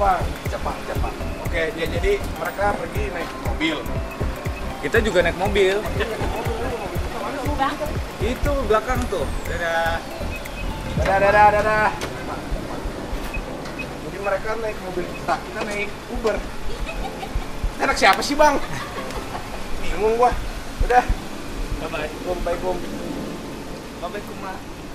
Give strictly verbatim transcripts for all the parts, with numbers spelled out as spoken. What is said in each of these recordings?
Jepang. Jepang, Jepang. Oke, ya jadi mereka pergi naik mobil. Kita juga naik mobil. Itu belakang tuh. Dadah. Dadah, dadah, dadah. Jadi mereka naik mobil kita, kita naik Uber. Anak siapa sih bang? Bingung gua. Udah. Bye-bye. Kum, bye kum. Bye-bye, Kuma.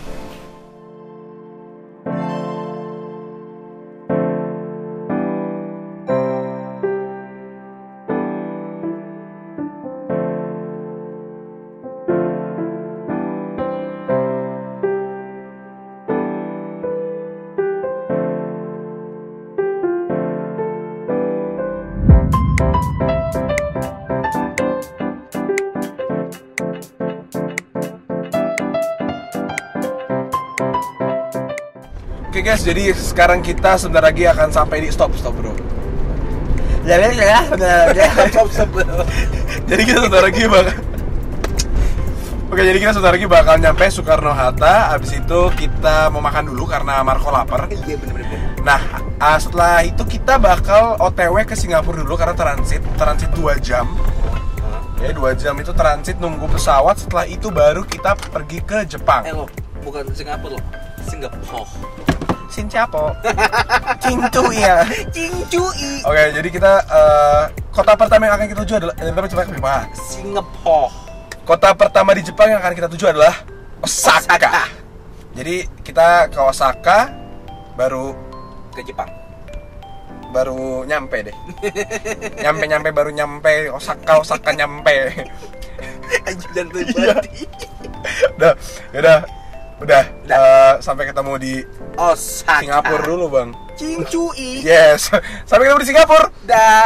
Oke guys, jadi sekarang kita sebentar lagi akan sampai di stop stop bro. Ya ya ya, udah udah Stop stop bro. Jadi kita sebentar lagi bakal. Oke, jadi kita sebentar lagi bakal nyampe Soekarno Hatta. Abis itu kita mau makan dulu karena Marco lapar. Iya bener-bener. Nah, uh, setelah itu kita bakal O T W ke Singapura dulu karena transit, transit dua jam. Ya, dua jam itu transit nunggu pesawat. Setelah itu baru kita pergi ke Jepang. Eh lo, bukan Singapura lo, Singapura. Sincapo. Cingcu ya. Cincui. Oke, jadi kita uh, kota pertama yang akan kita tuju adalah eh, coba coba. Singapura. Kota pertama di Jepang yang akan kita tuju adalah Osaka. Osaka. Jadi kita ke Osaka baru Ke Jepang. baru nyampe deh. Nyampe-nyampe baru nyampe Osaka, Osaka nyampe. Anjir jantung Iya. mati. Udah, udah, udah. Uh, sampai ketemu di Osaka. Singapura dulu, Bang. Cincui. Yes. Sampai ketemu di Singapura. Dah.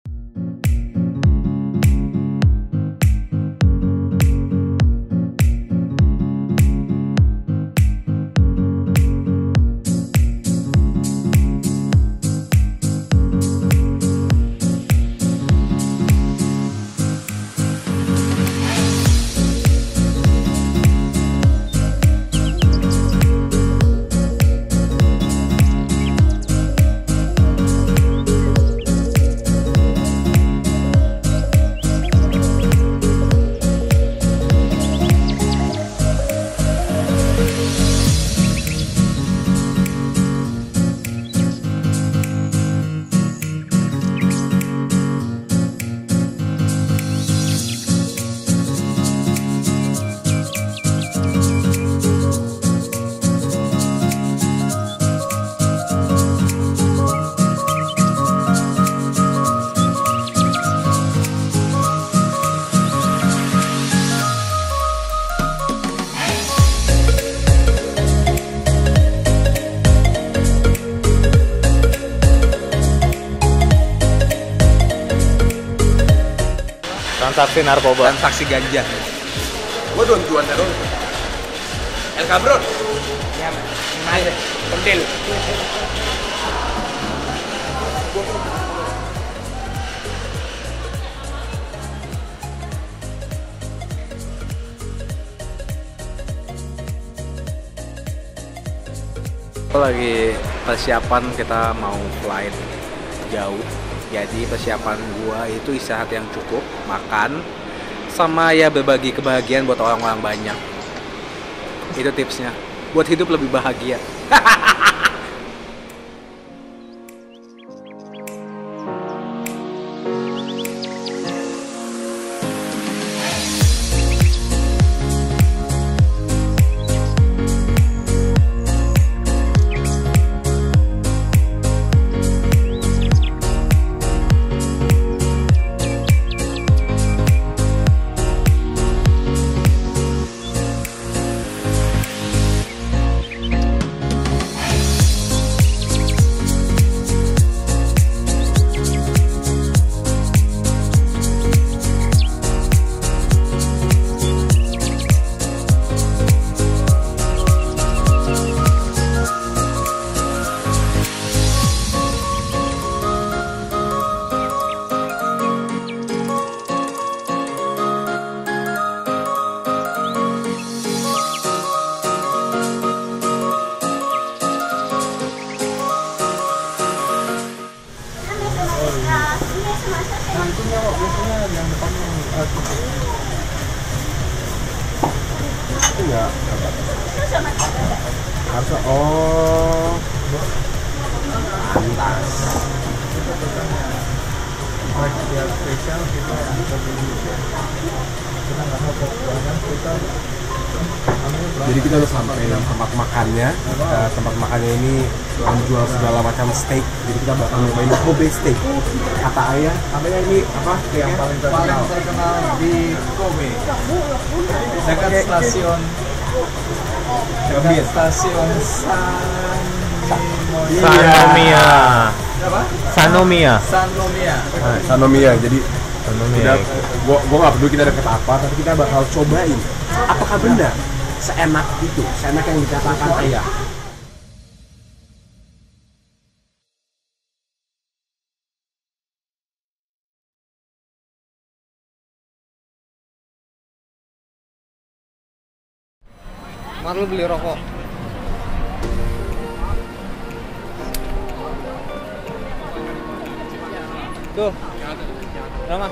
Transaksi narkoba. Transaksi ganja. Gua don juan terus. El Cabron. Ya, mana? Pentil. Lagi persiapan kita mau flight jauh. Jadi persiapan gua itu istirahat yang cukup, makan, sama ya berbagi kebahagiaan buat orang-orang banyak. Itu tipsnya, buat hidup lebih bahagia. Harus oh pantas. Yang spesial kita untuk Indonesia. Kita nggak mau kekurangan kita. Jadi kita udah sampai di tempat makannya. Uh, tempat makannya ini menjual segala macam steak. Jadi kita bakal nyobain Kobe steak. Kata ayah, katanya ini apa? Yang paling terkenal, paling terkenal di Kobe. Dekat stasiun dekat stasiun Sanomiya. Apa? Sanomiya. Sanomiya. Sanomiya. Jadi Sanomiya. udah, gua gua nggak peduli kita deket apa, tapi kita bakal cobain. Apakah benar seenak itu, seenak yang dikatakan ayah? Mar, lu beli rokok. Tuh. Berapa?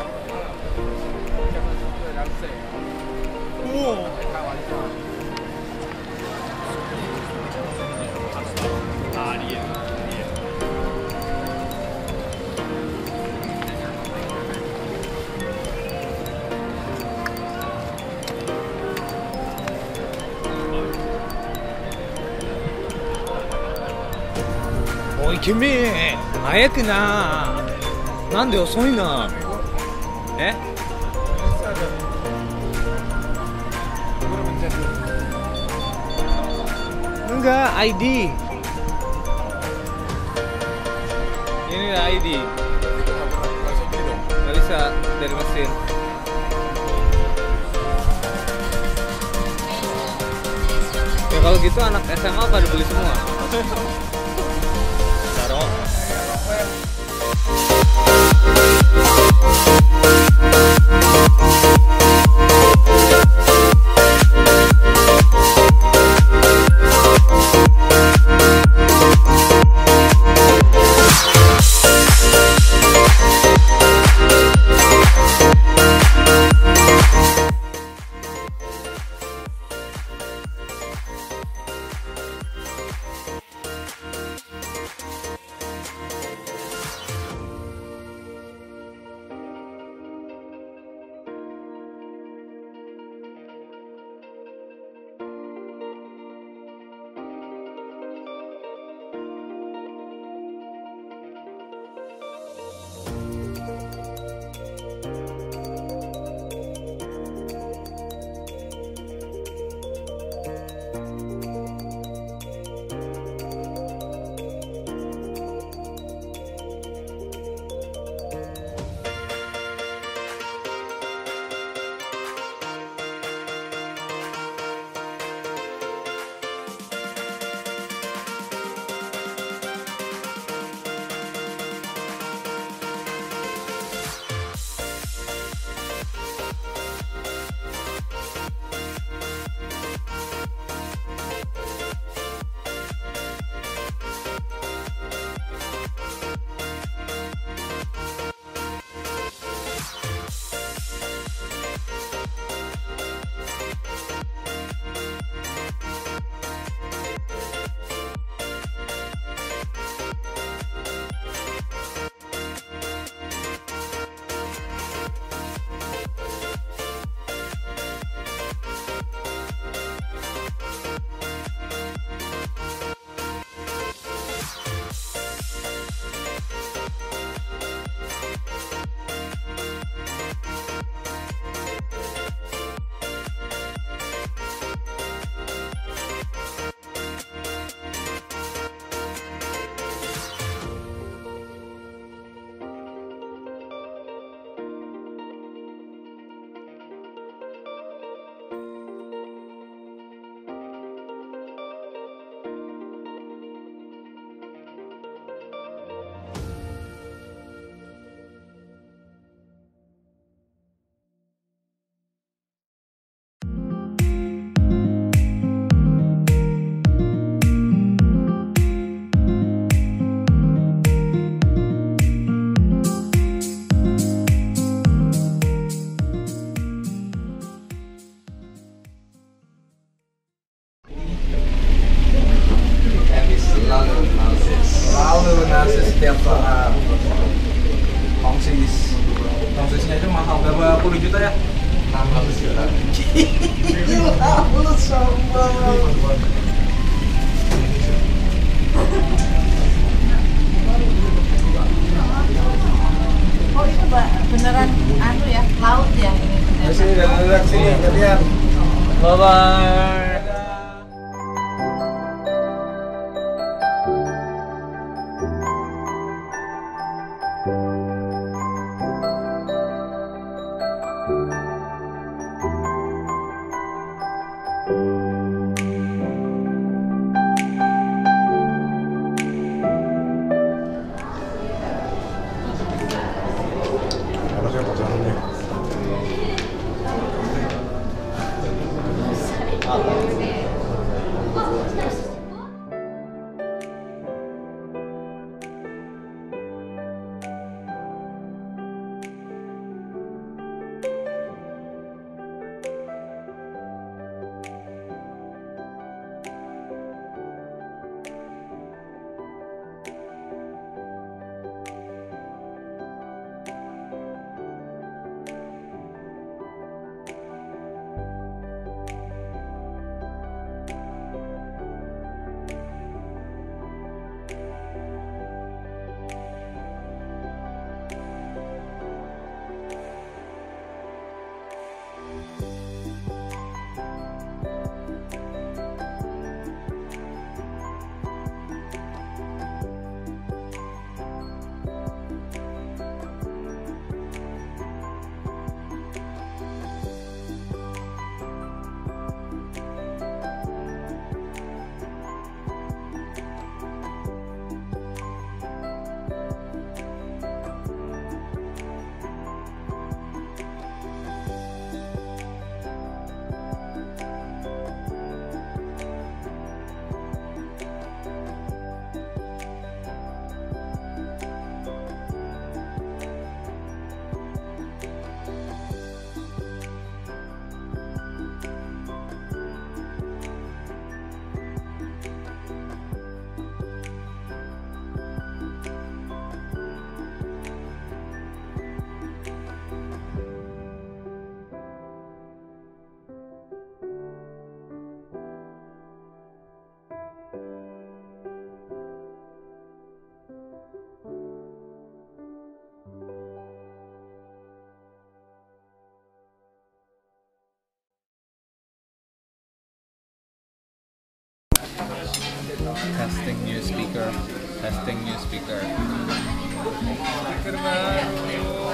Oi, kimi! 早くな！なんで遅いな！え？ Enggak, I D. Ini ada I D. Nggak bisa dari mesin. Ya kalau gitu anak S M A pada beli semua. Taruh. setiap saat. Tongsis, tongsisnya aja mahal, berapa puluh juta ya? enam ratus juta. Gila, lu sombong. Oh itu beneran anu ya, laut ya ini. Sini, dadak sini, gantian. Bye bye. Harusnya pacarannya. Testing new speaker. Testing new speaker. Speaker baru.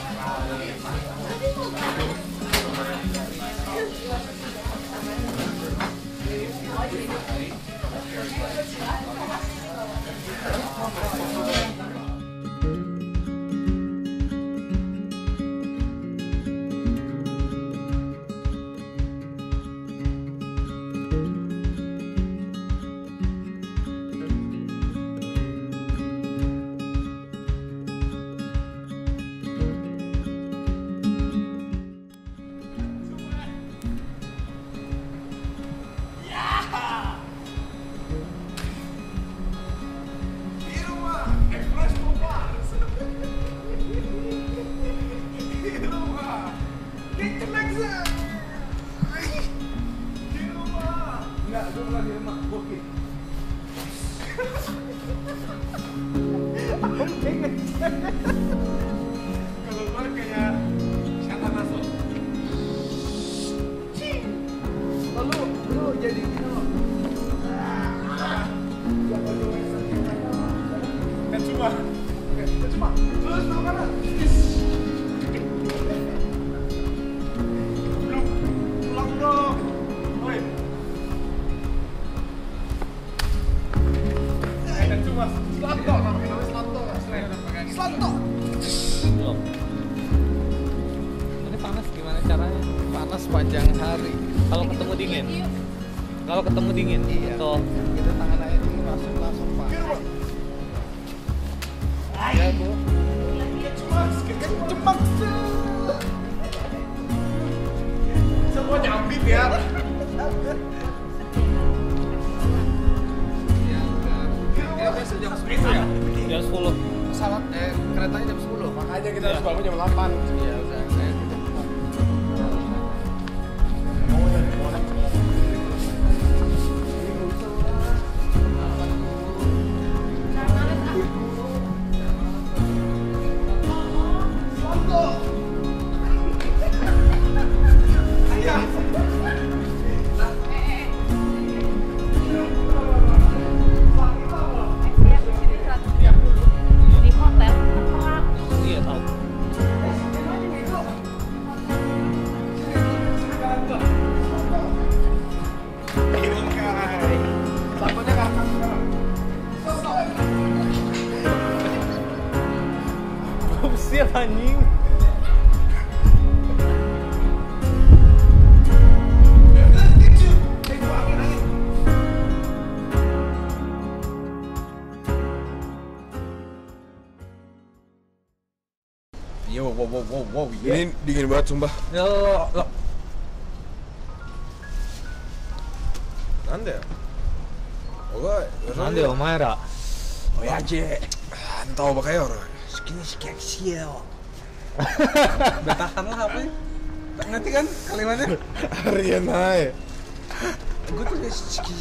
Belum. Ini panas gimana caranya? Panas sepanjang hari. Kalau ketemu dingin. Kalau ketemu dingin. Iya. Atau Kita tangan aja dulu langsung langsung panas. ya bu. Cemak semua nyambit ya. Ya, ya biasa jam Jam sepuluh. Pesawat eh keretanya jam sepuluh. Makanya kita harus bangun jam delapan. Iya udah. Saya di hotel. Iya tahu. Belum siap anjing. Yo, wow, wow, wow, wow. Ini dingin banget sumpah. Lo lo Nanda. Oke, なんでお前ら Oyaje. Antau bakaya orang. segini sekian bertahan lah apa ya? Ngerti kan kalimatnya? Harian aja. Gue tuh segini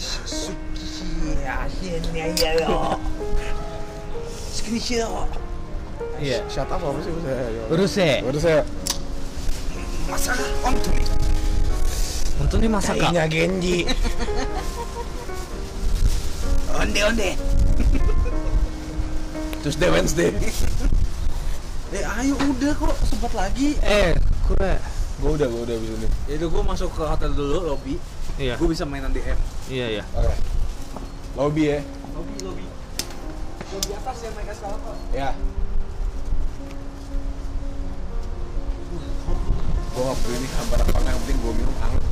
segini segini Iya. Shut up apa sih saya? うるせえ Udah saya. masalah onto nih 本当にまさか Kayaknya Genji. onde onde Tuesday Wednesday. eh ayo udah kok sempat lagi えー、これ Gue udah, gue udah abis ini. yaudah gue masuk ke hotel dulu lobby いや gue bisa mainan D M いやいや Oke. Lobby ya. lobby lobby lobby atas ya naik eskalator Ya. Gue gak peduli nih hambar apa yang penting gue minum hangat.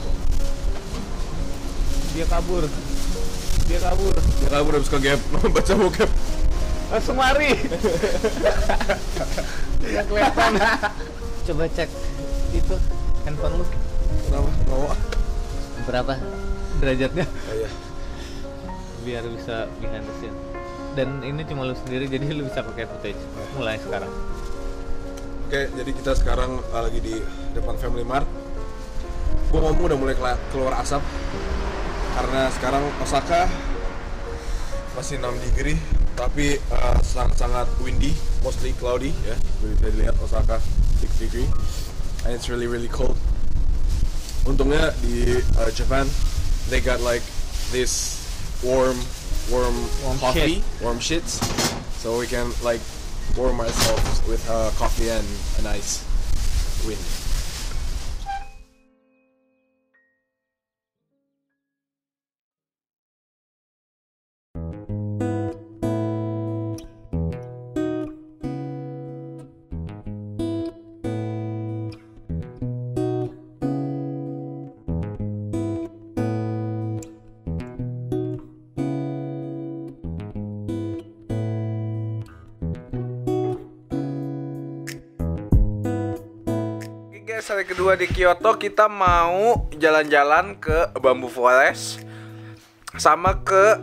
dia kabur dia kabur Ya kabur habis ke gap, baca bokep. langsung lari nggak kelihatan coba cek itu handphone lu Kenapa? Bawa. berapa derajatnya Oh iya. biar bisa behind the scene dan ini cuma lu sendiri jadi lu bisa pakai footage mulai sekarang. Oke, jadi kita sekarang uh, lagi di depan Family Mart. Gue ngomong udah mulai kela- keluar asap karena sekarang Osaka masih enam degree, tapi uh, sangat-sangat windy, mostly cloudy ya. Bisa dilihat Osaka six degree, and it's really really cold. Untungnya di uh, Japan, they got like this warm, warm, Warm coffee, warm shits, so we can like warm ourselves with uh, coffee and a nice wind. Guys, hari kedua di Kyoto kita mau jalan-jalan ke Bamboo Forest sama ke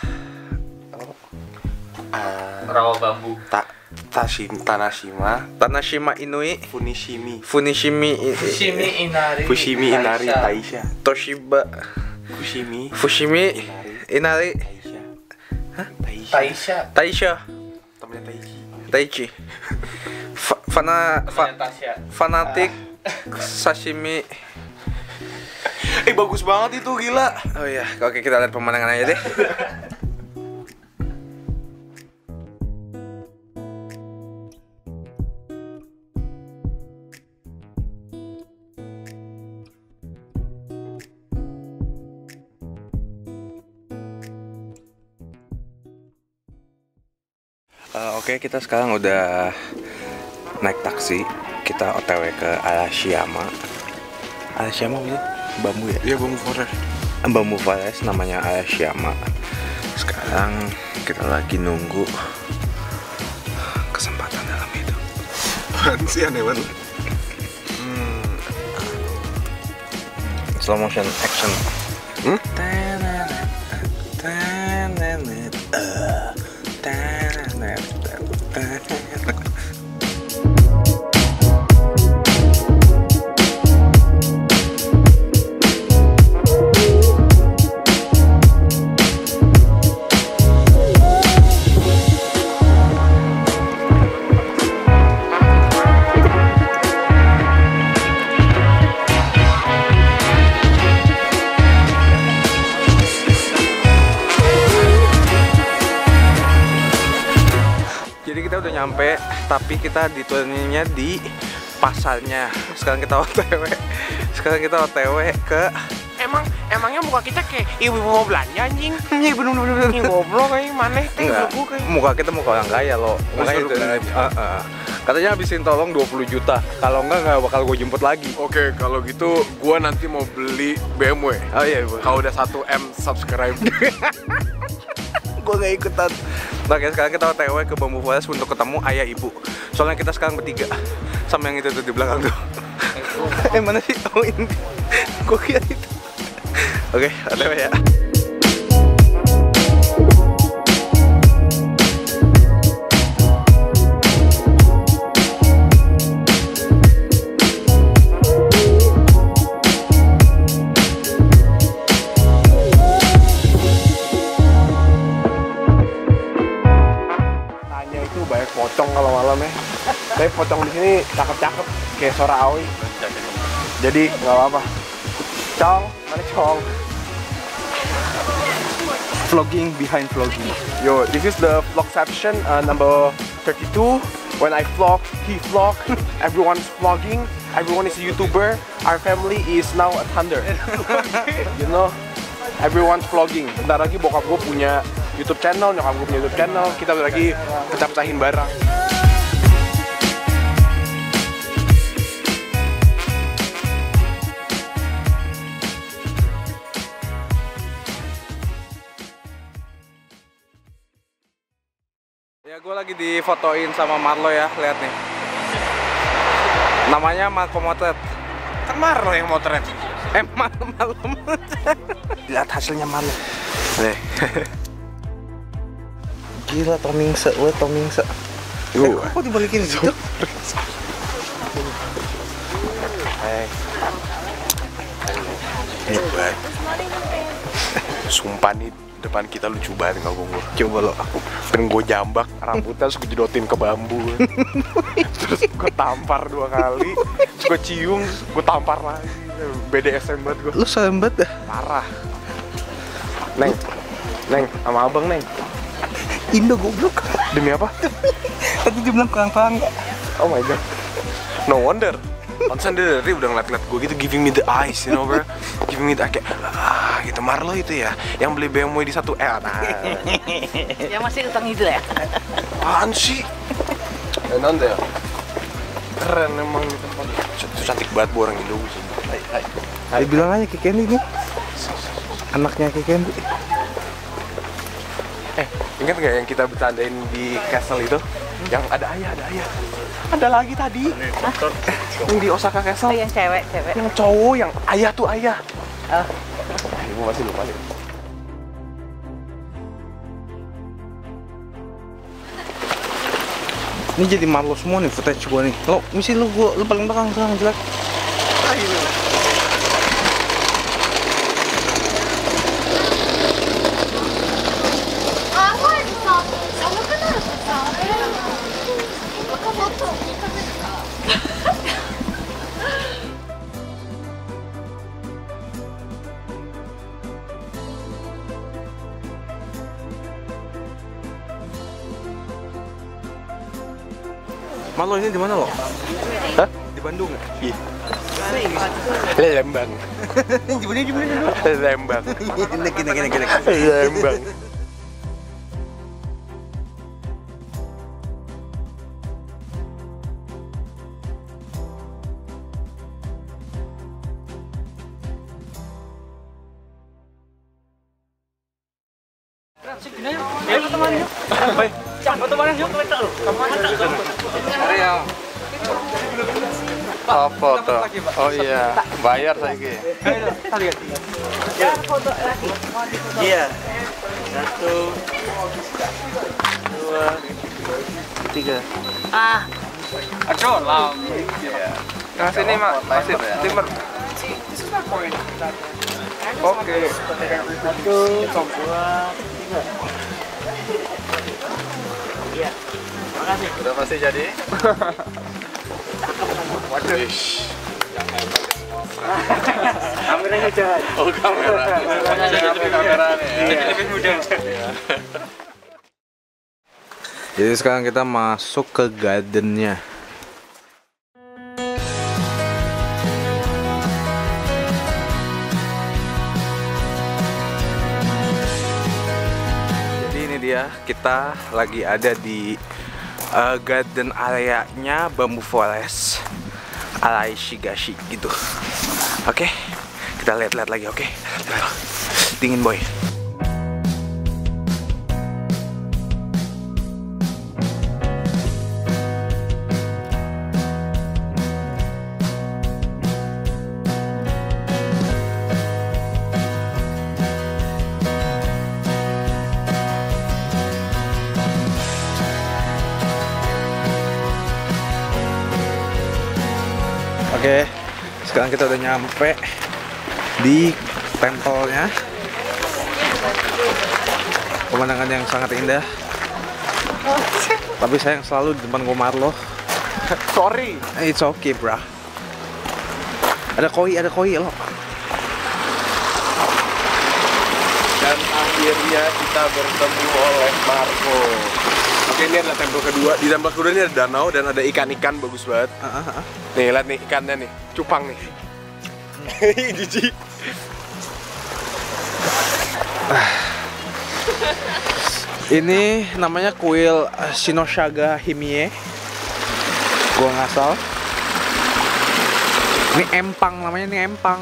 Rawa bambu. Ta Tashim Tanashima Tanashima Inui Funishimi Funishimi Fushimi Inari. Fushimi Inari Taisha Toshiba Fushimi Fushimi Inari Taisha Hah? Taisha Taisha. Taisha temennya Taichi Taichi Fa fana fa Tasya. fanatik sashimi. eh bagus banget itu gila. Oh iya, oke kita lihat pemandangan aja deh. Uh, Oke, okay, kita sekarang udah naik taksi. Kita O T W ke Arashiyama. Arashiyama apa sih? Bambu ya? Iya Bamboo Forest. Bamboo Forest namanya Arashiyama. Sekarang kita lagi nunggu kesempatan dalam hidup. Apaan sih aneh banget. Slow motion action. Hmm? nyampe, tapi kita dituruninnya di pasarnya. Sekarang kita O T W. Sekarang kita O T W ke Emang emangnya muka kita kayak ibu mau belanja anjing. Iya bener-bener. Ini goblok kayak maneh teh enggak, muka kita muka orang kaya loh. Makanya itu. Uh, uh. Katanya habisin tolong dua puluh juta. Kalau enggak enggak bakal gue jemput lagi. Oke, kalau gitu gua nanti mau beli B M W. Oh iya, kalau udah satu M subscribe. Gue gak ikutan. Oke, sekarang kita O T W ke Bambu Forest untuk ketemu ayah ibu. Soalnya kita sekarang bertiga sama yang itu tuh di belakang tuh. Eh mana sih? Oh ini. Gue kira itu. Oke, O T W ya. Pocong kalau malam ya, tapi pocong di sini cakep-cakep kayak suara Aoi. Jadi nggak apa-apa. Cong, mana Cong? Vlogging behind vlogging. Yo, this is the vlogception uh, number thirty-two. When I vlog, he vlog. Everyone's vlogging. Everyone is a YouTuber. Our family is now a thunder. You know, everyone's vlogging. Bentar lagi bokap gue punya YouTube channel, nyokap gue punya YouTube channel. Kita lagi pecah-pecahin barang. Ya gue lagi difotoin sama Marlo ya, lihat nih. Namanya Marco Motret. Kan Marlo yang motret. Eh Marlo, Marlo Motret. Lihat hasilnya Marlo. Nih. Gila Tomingse, gue Tomingse. Eh, kok dibalikin gitu? Hai. Hebat. Sumpah nih depan kita lucu banget nggak gue. Coba lo. Pengen gue jambak rambutnya terus gue jedotin ke bambu. Terus gue tampar dua kali. Terus gue cium, terus gue tampar lagi. B D S M banget gue. Lu serem banget dah. Parah. Neng, Neng, sama abang Neng. Indo goblok. Demi apa? Tadi dia bilang kurang-kurang. Oh my god. No wonder. Pantesan dia dari udah ngeliat-ngeliat gue gitu, giving me the eyes, you know bro. Giving me the kayak, ah gitu. Marlo itu ya, yang beli B M W di satu L. Nah. Yang masih utang itu ya? Apaan sih? Eh nanti ya. Keren emang di tempat. Itu cantik banget bu orang Indo. Hai, hai. Dia bilang aja ke Candy nih. Anaknya ke Candy. Eh, ingat gak yang kita bercandain di castle itu? Yang ada ayah, ada ayah. Ada lagi tadi. Yang di Osaka Oh, Castle. yang cewek, cewek. Yang cowok, yang ayah tuh ayah. Oh. Eh, ibu masih lupa deh. Ini jadi Marlo semua nih footage gua nih. Lo, misi lu gua, lu paling belakang sekarang jelek. Marlo ini di mana lo? Hah? Di Bandung ya? Iya. Lembang. Gimana gimana dulu? Lembang. Gini gini gini gini. Lembang. Oh foto. Oh iya, bayar saya gitu. Foto lagi. Iya. Satu, dua, tiga. Ah, Aduh, lam. Nah sini mak, masih timur. Oke. satu, dua, tiga. Iya. Makasih. Udah pasti jadi. Waduh. Kameranya jahat. Oh kamera. Kamera nih. Lebih mudah. Jadi sekarang kita masuk ke gardennya. Jadi ini dia, kita lagi ada di uh, garden areanya Bamboo Forest Alai Shigashi gitu. Oke, kita lihat-lihat lagi. Oke, dingin boy. Oke, sekarang kita udah nyampe di tempelnya. Pemandangan yang sangat indah. Tapi sayang selalu di depan Gomar loh. Sorry. It's okay, bro. Ada koi, ada koi loh. Dan akhirnya kita bertemu oleh Marco. Oke, ini adalah tempel kedua. Di tempel kedua ini ada danau dan ada ikan-ikan bagus banget. Uh, uh, uh. Nih, lihat nih ikannya nih, cupang nih. Jijik. Ini namanya kuil Shinoshaga Himie. Gua ngasal. Ini empang namanya, ini empang.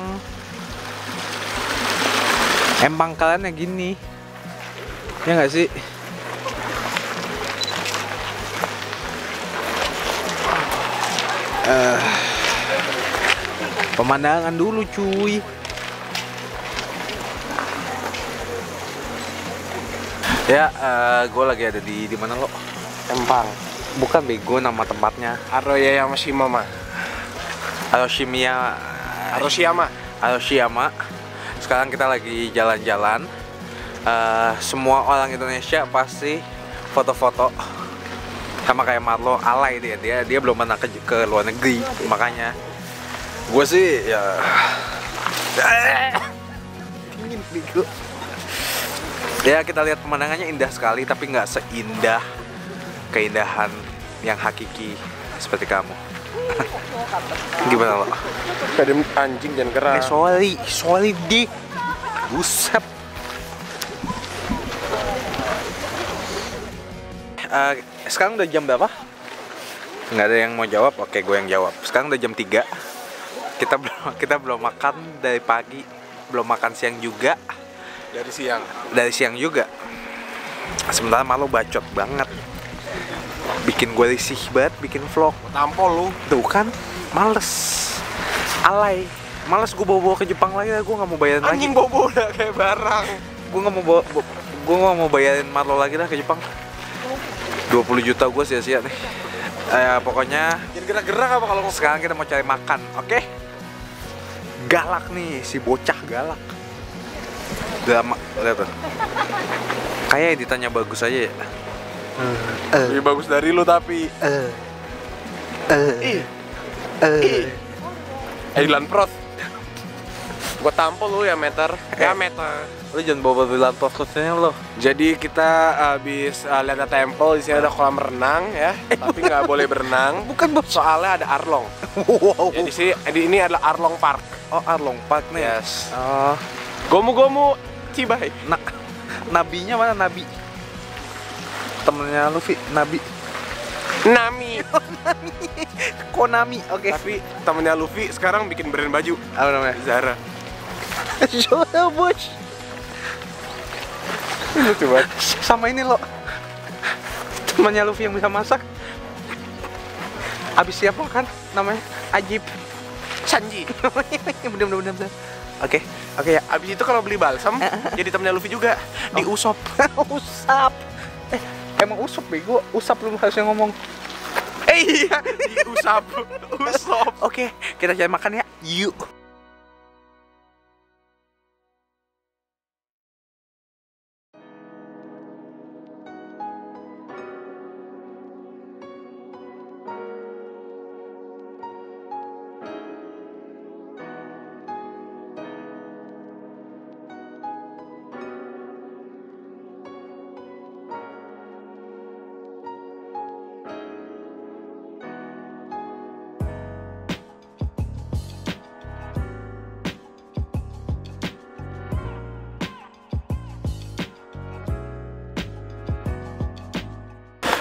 Empang kalian yang gini. Ya nggak sih? Uh, pemandangan dulu cuy. Ya, uh, gue lagi ada di di mana lo? Empang. Bukan bego nama tempatnya. Aroya Yamashima mah. Aroshimiya. Aroshiyama. Aroshiyama. Sekarang kita lagi jalan-jalan. Uh, semua orang Indonesia pasti foto-foto. Sama kayak Marlo, alay dia, dia dia belum pernah ke, ke luar negeri, makanya gue sih ya dingin bego. Ya kita lihat pemandangannya indah sekali, tapi nggak seindah keindahan yang hakiki seperti kamu. Gimana lo? Kadang anjing dan Eh keras. sorry, sorry dik, buset. Uh, sekarang udah jam berapa? Nggak ada yang mau jawab, oke gue yang jawab. Sekarang udah jam tiga. Kita belum kita belum makan dari pagi, belum makan siang juga. Dari siang. Dari siang juga. Sementara malu bacot banget. Bikin gue risih banget, bikin vlog. Tampol lu. Tuh kan, males. Alay. Males gue bawa-bawa ke Jepang lagi, gue nggak mau bayarin lagi. Anjing bobo udah kayak barang. Gue nggak mau bawa, gue nggak mau bayarin Marlo lagi dah ke Jepang. dua puluh juta gue sia-sia nih. Eh, pokoknya Jangan gerak-gerak apa kalau mau. sekarang kita mau cari makan, oke? Okay? Galak nih, si bocah galak. Drama, lihat tuh. Kayak ditanya bagus aja ya. Lebih bagus dari lu tapi. Eh, eh, Ih, eh. Edilan Prost. Gua tampol lu ya meter. Ya meter. Lu jangan bawa bilang podcastnya lo. Jadi kita habis uh, lihat temple, di sini ada kolam renang ya, tapi nggak boleh berenang. Bukan bos. Soalnya ada Arlong. Wow. Ya, di sini di ini adalah Arlong Park. Oh Arlong Park nih. Yes. Oh, Gomu-gomu Cibai. na nabinya mana nabi? Temennya Luffy, nabi. Nami. Konami, oke. Tapi temennya Luffy sekarang bikin brand baju. Apa namanya? Zara. Zara bos. Lucu banget. Sama ini lo, temannya Luffy yang bisa masak. Abis siap makan, namanya Ajib. Sanji. Bener bener bener. Oke, oke ya. Abis itu kalau beli balsam, jadi temennya Luffy juga. Di Usop. Usap. Eh, emang Usop bego. Usap lu harusnya ngomong. Eh iya, di Usap. Usop. Oke, kita cari makan ya. Yuk.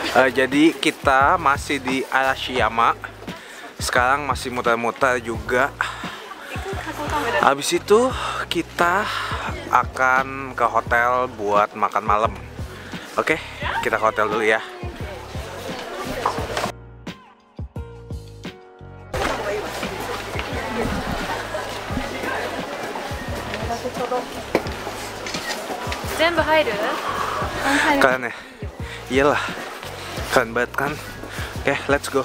Uh, jadi kita masih di Arashiyama. Sekarang masih muter-muter juga. Habis itu kita akan ke hotel buat makan malam. Oke, kita ke hotel dulu ya. Kalian ya? Iyalah, keren banget kan? Oke, let's go.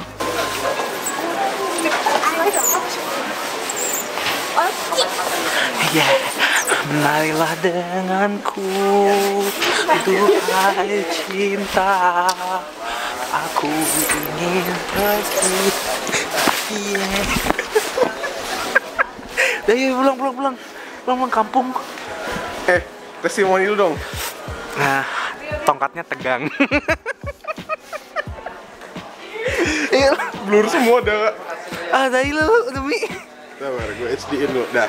Ya, menarilah denganku, duhai cinta. Aku ingin pergi. Yeah. Dah, yuk pulang, pulang, pulang, pulang, pulang kampung. Eh, testimoni dulu dong. Nah, tongkatnya tegang. Blur semua dah. Ah, dah lo demi. Sabar, gue H D-in dulu. Dah.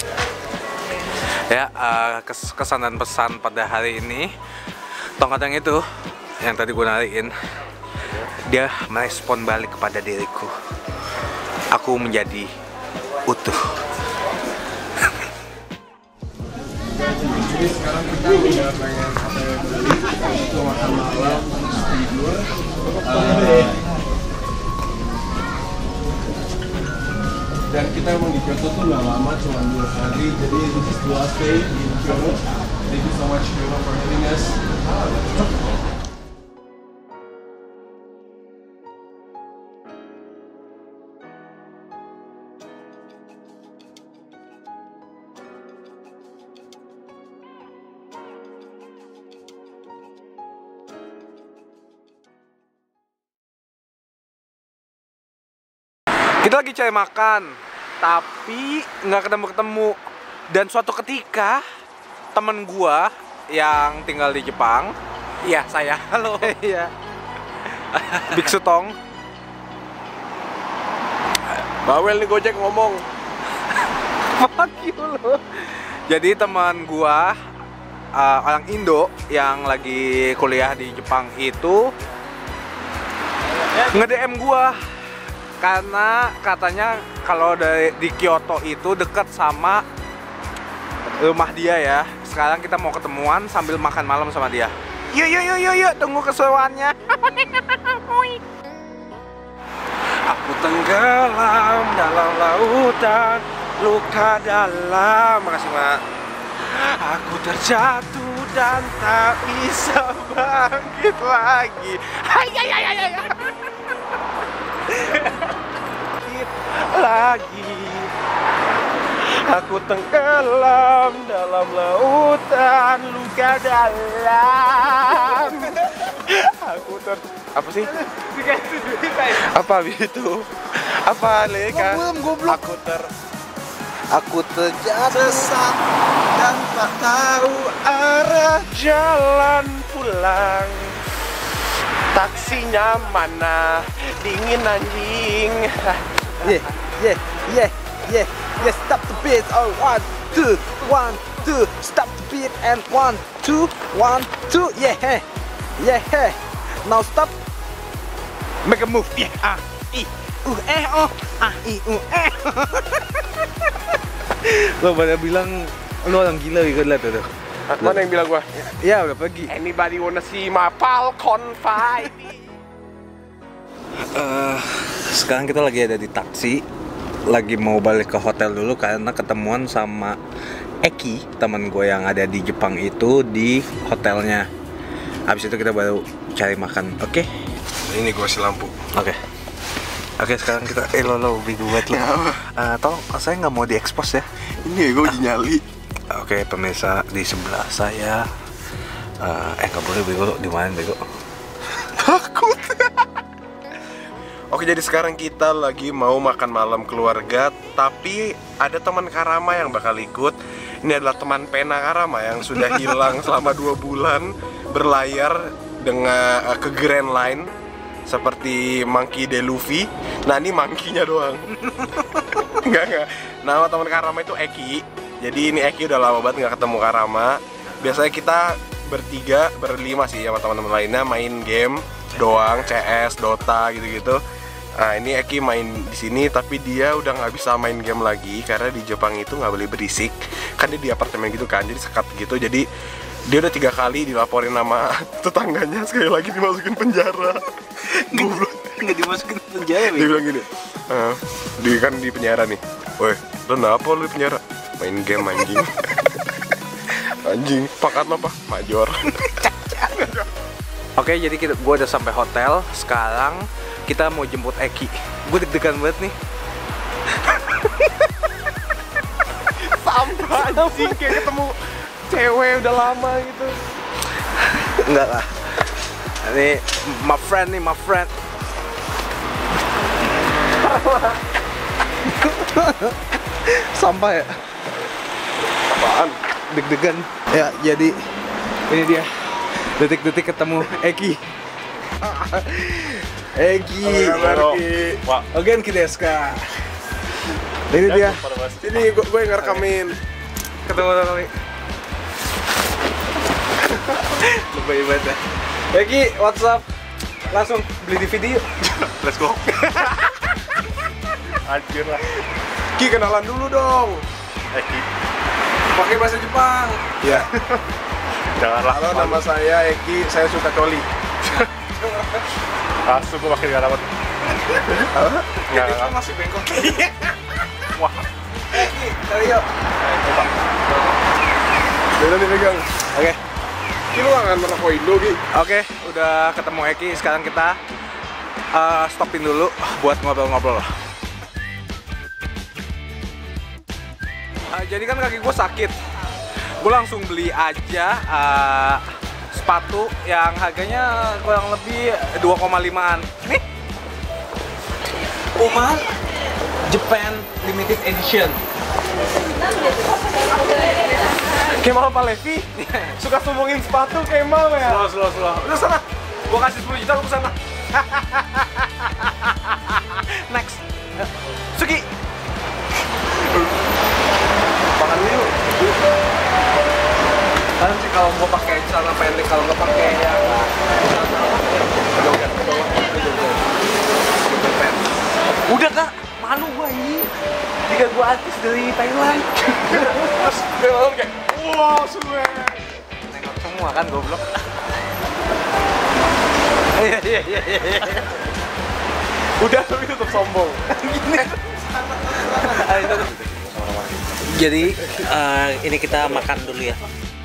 Ya, uh, kes kesan dan pesan pada hari ini, tongkat yang itu yang tadi gue nariin, dia merespon balik kepada diriku. Aku menjadi utuh. Jadi sekarang kita udah pengen beli untuk makan malam, tidur. Uh, dan kita emang di Kyoto tuh nggak lama, cuma dua hari. Jadi this is the last day in Kyoto. Thank you so much Kyoto for having us. Kita lagi cari makan, tapi nggak ketemu-ketemu. Dan suatu ketika temen gua yang tinggal di Jepang, iya saya, halo, iya, Biksu Tong. Bawel nih Gojek ngomong. Fuck you lo. Jadi teman gua uh, orang Indo yang lagi kuliah di Jepang itu nge-D M gua. Karena katanya kalau dari di Kyoto itu dekat sama rumah dia ya. Sekarang kita mau ketemuan sambil makan malam sama dia. Yuk yuk yuk yuk yuk, tunggu keseruannya. Aku tenggelam dalam lautan luka dalam. Makasih Mak. Aku terjatuh dan tak bisa bangkit lagi. Hai hai hai hai. Lagi aku tenggelam dalam lautan luka dalam. Aku ter apa sih? Apa itu? Apa leka? Aku ter aku terjatuh sesat dan tak tahu arah jalan pulang. Taksinya mana? Dingin anjing. Yeah, yeah, yeah, yeah, yeah, stop the beat. Oh, one, two, one, two, stop the beat and one, two, one, two, yeah, yeah, now stop. Make a move, yeah, ah, i, uh, eh, oh, ah, i, uh, eh. Lo pada bilang lo orang gila gitu lah tuh. Mana yang bilang gua? Ya udah pergi. Anybody wanna see my Falcon fight? Uh, sekarang kita lagi ada di taksi, lagi mau balik ke hotel dulu karena ketemuan sama Eki, teman gue yang ada di Jepang itu di hotelnya. Habis itu kita baru cari makan, oke? Okay? Ini gua si lampu. Oke. Okay. Oke, okay, sekarang kita eh lo lo bego banget lo. Uh, tolong saya nggak mau diekspos ya. Ini ya gua uji nyali. Oke, okay, pemirsa di sebelah saya. Uh, eh nggak boleh bego, di mana bego? Takut. Oke, jadi sekarang kita lagi mau makan malam keluarga, tapi ada teman Karama yang bakal ikut. Ini adalah teman pena Karama yang sudah hilang selama dua bulan berlayar dengan uh, ke Grand Line seperti Monkey D. Luffy. Nah, ini monkey-nya doang. Enggak, enggak. Nama teman Karama itu Eki. Jadi ini Eki udah lama banget nggak ketemu Karama. Biasanya kita bertiga, berlima sih sama teman-teman lainnya main game doang, C S, Dota gitu-gitu. Nah ini Eki main di sini, tapi dia udah nggak bisa main game lagi karena di Jepang itu nggak boleh berisik. Kan dia di apartemen gitu kan, jadi sekat gitu. Jadi dia udah tiga kali dilaporin sama tetangganya, sekali lagi dimasukin penjara. Goblok. Nggak dimasukin penjara. Dia bilang gini, e, di kan di penjara nih. Woi, lu kenapa lu di penjara? Main game anjing. Anjing, pakat apa? Major. Oke, jadi kita, gue udah sampai hotel. Sekarang kita mau jemput Eki. Gue deg-degan banget nih. Sampah anjing, kayak ketemu cewek udah lama gitu. Enggak lah. Ini my friend nih, my friend. Sampah ya? Apaan? Deg-degan. Ya, jadi ini dia. Detik-detik ketemu Eki. Eki. Oke, Kideska. Ini dia. Ini gue gue ngerekamin. Ketemu kali. Lebay banget ya. Eki, what's up? Langsung beli D V D yuk. Let's go. Anjir lah. Ki, kenalan dulu dong. Eki. Pakai bahasa Jepang. Iya. Janganlah. Halo, nama saya Eki, saya suka coli. Asu, gue makin gak dapat. Apa? Nggak, nggak. Masih bengkok. Wah. Eki, cari yuk. Coba. Udah dipegang. Oke. Ki, lu nggak ngerokok Indo, Ki? Oke, udah ketemu Eki. Sekarang kita uh, stopin dulu buat ngobrol-ngobrol. Uh, jadi kan kaki gue sakit. Gue langsung beli aja uh, sepatu yang harganya kurang lebih dua koma limaan. Nih, Puma Japan Limited Edition. Kemal Pak Levi suka sombongin sepatu Kemal ya. Slow, slow, slow. Udah sana. Gue kasih sepuluh juta, lu kesana. Next. Suki. Makan dulu. Kan sih kalau gue pakai celana pendek, kalau nggak pakai yang udah kak, malu gue ini. Jika gue artis dari Thailand. Terus dia lalu kayak, wow, suwe. Nengok semua kan, goblok. Iya, iya, iya, iya. Udah, tapi tetap sombong. Jadi uh, ini kita makan dulu ya.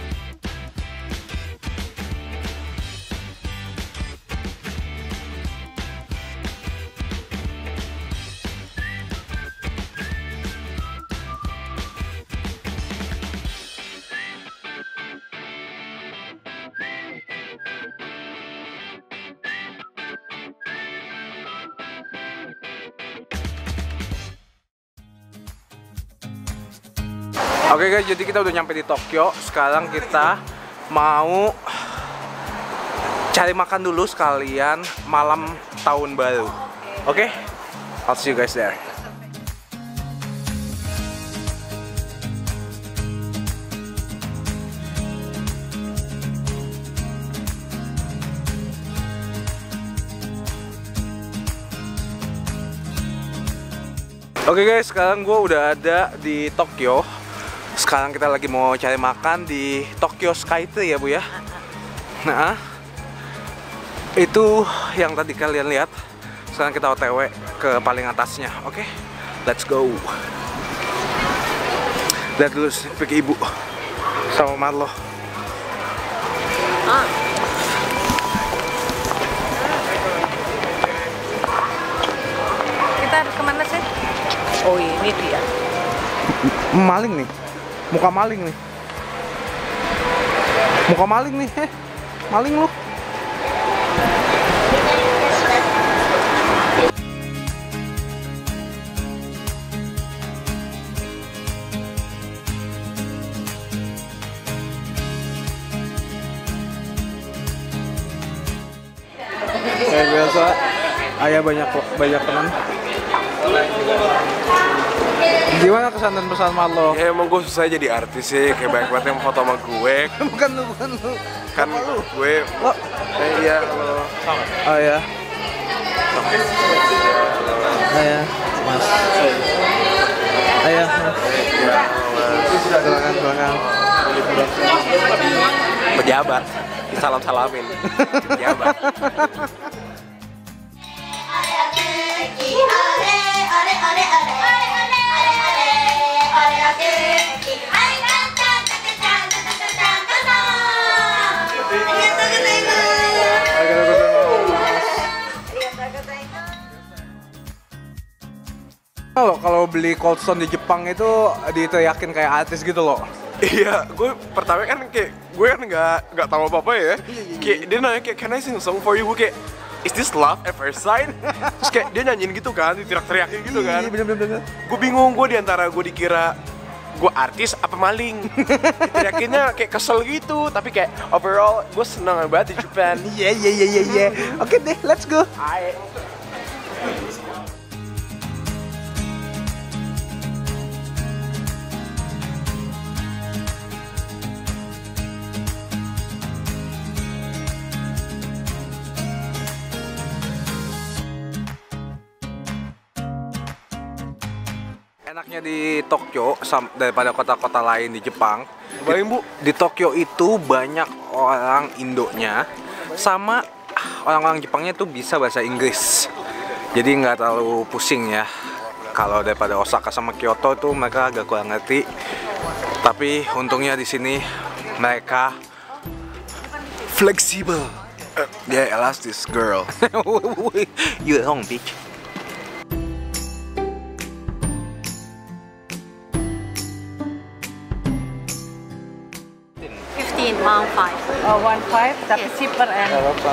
Oke okay guys, jadi kita udah nyampe di Tokyo. Sekarang kita mau cari makan dulu sekalian malam tahun baru. Oke, okay? I'll see you guys there. Oke okay guys, sekarang gue udah ada di Tokyo. Sekarang kita lagi mau cari makan di Tokyo Skytree ya Bu ya. Nah, itu yang tadi kalian lihat. Sekarang kita O T W ke paling atasnya. Oke, okay? Let's go. Lihat dulu pikir ibu sama Marlo. Ah. Kita harus kemana sih? Oh ini dia. Maling nih. Muka maling nih. Muka maling nih. Heh. Maling lu. Kayak biasa, ayah banyak banyak teman. Gimana kesan dan pesan Marlo? Ya emang gue susah jadi artis sih, kayak banyak banget yang foto sama gue. Bukan lu, bukan lu. Kan gue, Lo? eh, iya halo. Oh ya. Oh ya, Mas. Ayo, Mas. Silakan, silakan. Pejabat, salam salamin. Pejabat. Kalau kalau beli Cold Stone di Jepang itu diteriakin kayak artis gitu loh. Iya, gue pertama kan kayak gue kan nggak nggak tahu apa apa ya. Kayak dia nanya kayak can I sing a song for you? Gue kayak is this love at first sight? Terus kayak dia nyanyiin gitu kan, diteriak-teriakin gitu kan. Iya bener-bener. Gue bingung, gue diantara gue dikira gue artis apa maling. Teriakinnya kayak kesel gitu, tapi kayak overall gue seneng banget di Japan. Iya iya iya iya iya. Oke deh, let's go. Ayo. Enaknya di Tokyo sam- daripada kota-kota lain di Jepang. Bayangin, Bu. Di Tokyo itu banyak orang Indonya sama ah, orang-orang Jepangnya tuh bisa bahasa Inggris. Jadi nggak terlalu pusing ya. Kalau daripada Osaka sama Kyoto tuh mereka agak kurang ngerti. Tapi untungnya di sini mereka fleksibel. Uh, yeah, elastic girl. You wrong, bitch. fifteen, one five. Oh, one five, tapi cheaper and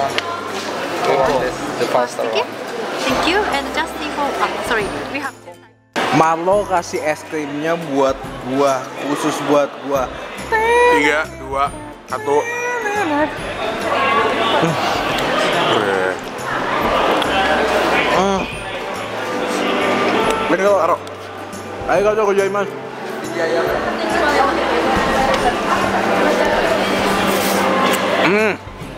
The faster okay. Thank you and just for oh, sorry, we have Marlo kasih es krimnya buat gua, khusus buat gua. Tiga, dua, satu. Bener karo. Ayo kau coba join mas. Iya iya. Hmm.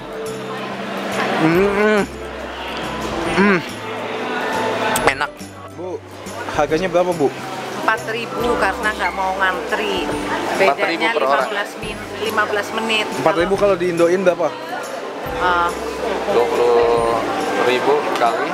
Hmm. Hmm. Enak. Bu, harganya berapa bu? empat ribu karena nggak mau ngantri. Bedanya lima belas min, lima belas menit. Empat ribu kalau di Indoin berapa? Uh, dua puluh ribu kali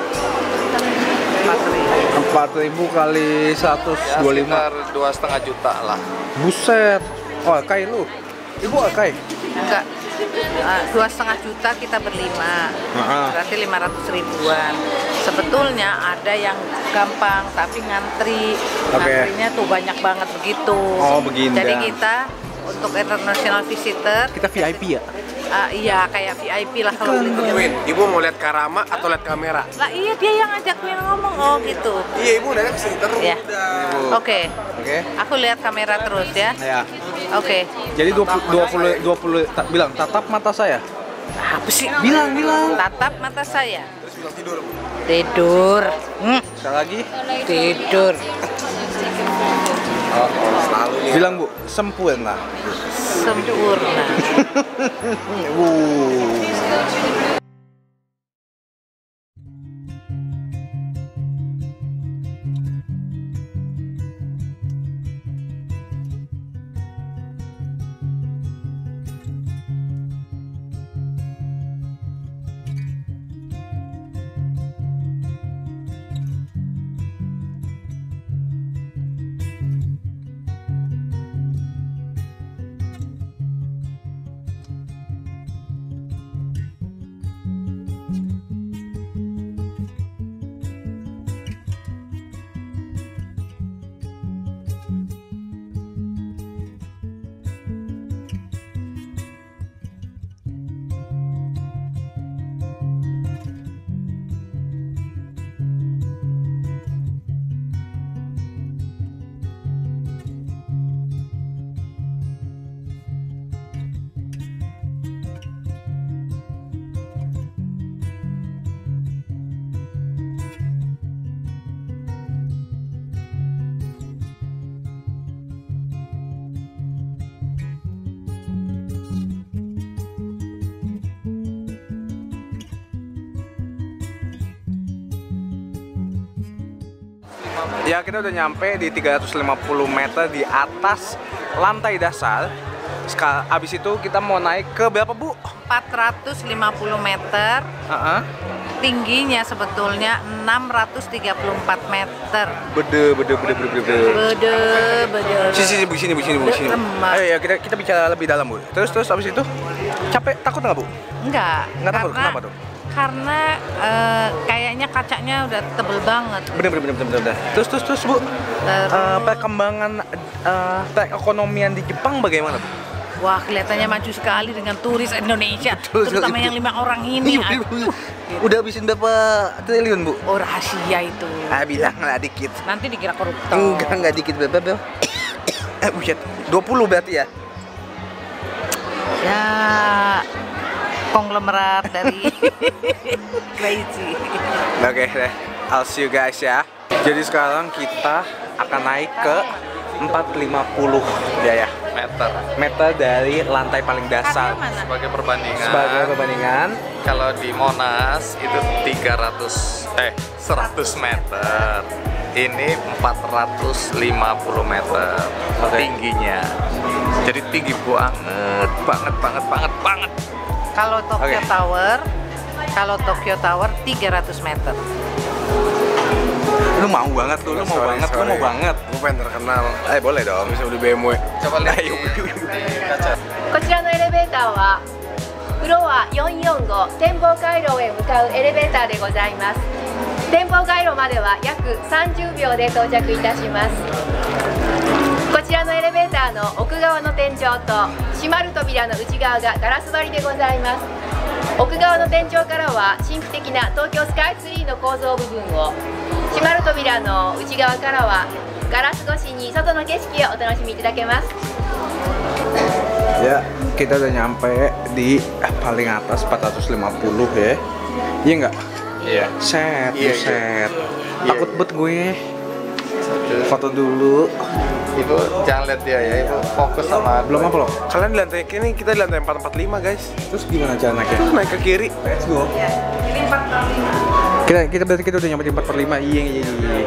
Empat ribu kali seratus ya dua puluh lima. sekitar dua setengah juta lah. Buset. Oh, Kai lu. Ibu Kai. enggak. Uh, dua setengah juta kita berlima, Uh-huh. berarti lima ratus ribuan. Sebetulnya ada yang gampang tapi ngantri, Oke. ngantrinya tuh banyak banget begitu. Oh, begini. Jadi kita untuk international visitor, Kita V I P ya? uh, iya kayak V I P lah kalau beli tiket. Win, ibu mau lihat Karama atau lihat kamera? Lah iya dia yang ngajak Win ngomong, oh gitu. Iya, ibu udah kesini terus. Ya. Udah. Oke, Oke. aku lihat kamera terus ya. Ya. Oke. Jadi dua puluh dua puluh dua puluh ta- bilang tatap mata saya. Apa sih? Bilang, bilang. Tatap mata saya. Tidur. Hmm. Sekali lagi. Tidur. Oh, oh, selalu nih. Bilang bu, sempurna. Sempurna. Wuh. Ya kita udah nyampe di tiga ratus lima puluh meter di atas lantai dasar. Sekal, abis itu kita mau naik ke berapa Bu? empat ratus lima puluh meter. Uh-huh. Tingginya sebetulnya enam ratus tiga puluh empat meter. Bede, bede, bede, bede, bede. Bede, bede. Sini, sini, Bu, sini, Bu, sini, Bu, sini. Ayo, ya kita kita bicara lebih dalam Bu. Terus, terus abis itu capek, takut nggak Bu? Enggak. Nggak takut, karena, kenapa tuh? Karena uh, kayaknya kacanya udah tebel banget. Bener, bener, bener, bener, bener. Terus, terus, terus Bu. Terus, uh, perkembangan uh, perekonomian di Jepang bagaimana Bu? Wah, kelihatannya maju sekali dengan turis Indonesia, Betul, terutama itu. yang lima orang ini. Udah habisin berapa triliun Bu? Oh, rahasia itu. Ah, bilang lah dikit. Nanti dikira koruptor. Enggak, enggak dikit berapa Bel? Eh, buset. dua puluh berarti ya? Ya, konglomerat dari crazy. Oke deh, I'll see you guys ya. Jadi sekarang kita akan naik ke empat ratus lima puluh ya ya meter meter dari lantai paling dasar. sebagai perbandingan. Sebagai perbandingan, kalau di Monas itu tiga ratus eh seratus meter. Ini empat ratus lima puluh meter tingginya. Jadi tinggi banget, banget, banget, banget, banget. Kalau Tokyo Oke. Tower, kalau Tokyo Tower tiga ratus meter. Lu mau banget lu, lu mau Sorry, banget, lu sorry. mau banget. Gue pengen terkenal. Eh boleh dong. Bisa beli B M W. Coba lihat di, Ayo. di kaca. こちらのエレベーターはフロアよんよんご展望回廊へ向かうエレベーターでございます。展望回廊までは約さんじゅうびょうで到着いたします。こちらのエレベーターの奥側の天井と閉まる扉の内側がガラス張りでございます。奥側の天井からは神秘的な東京スカイツリーの構造部分を、閉まる扉の内側からはガラス越しに外の景色をお楽しみいただけます。 Ya, kita udah nyampe di paling atas empat ratus lima puluh ya. Iya nggak? Iya. Set, Iya, set. iya. Takut bet gue. Foto dulu. Ibu jangan lihat dia ya, Ibu fokus sama Belum apa loh? Kalian di lantai ini, kita di lantai empat empat lima guys. Terus gimana cara naiknya? Terus naik ke kiri. Let's go. Ya, ini empat per lima. Kita kita berarti kita udah nyampe di empat per lima. Iya, iya, iya.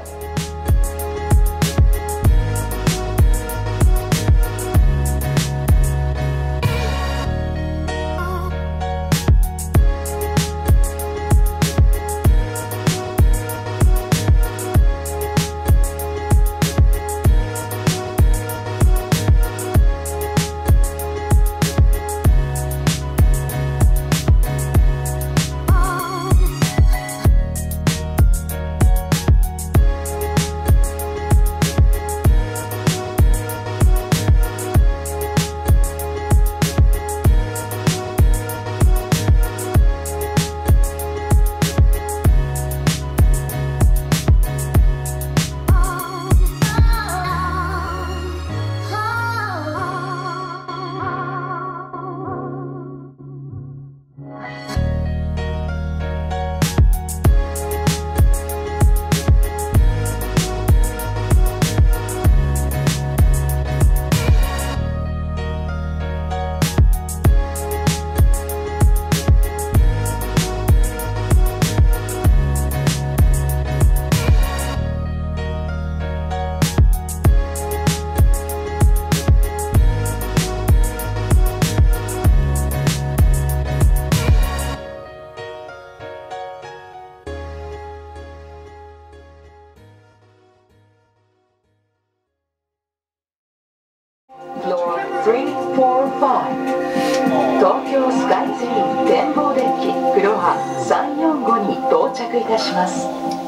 Floor three four five 東京スカイツリー展望デッキフロアさんよんごに到着いたします。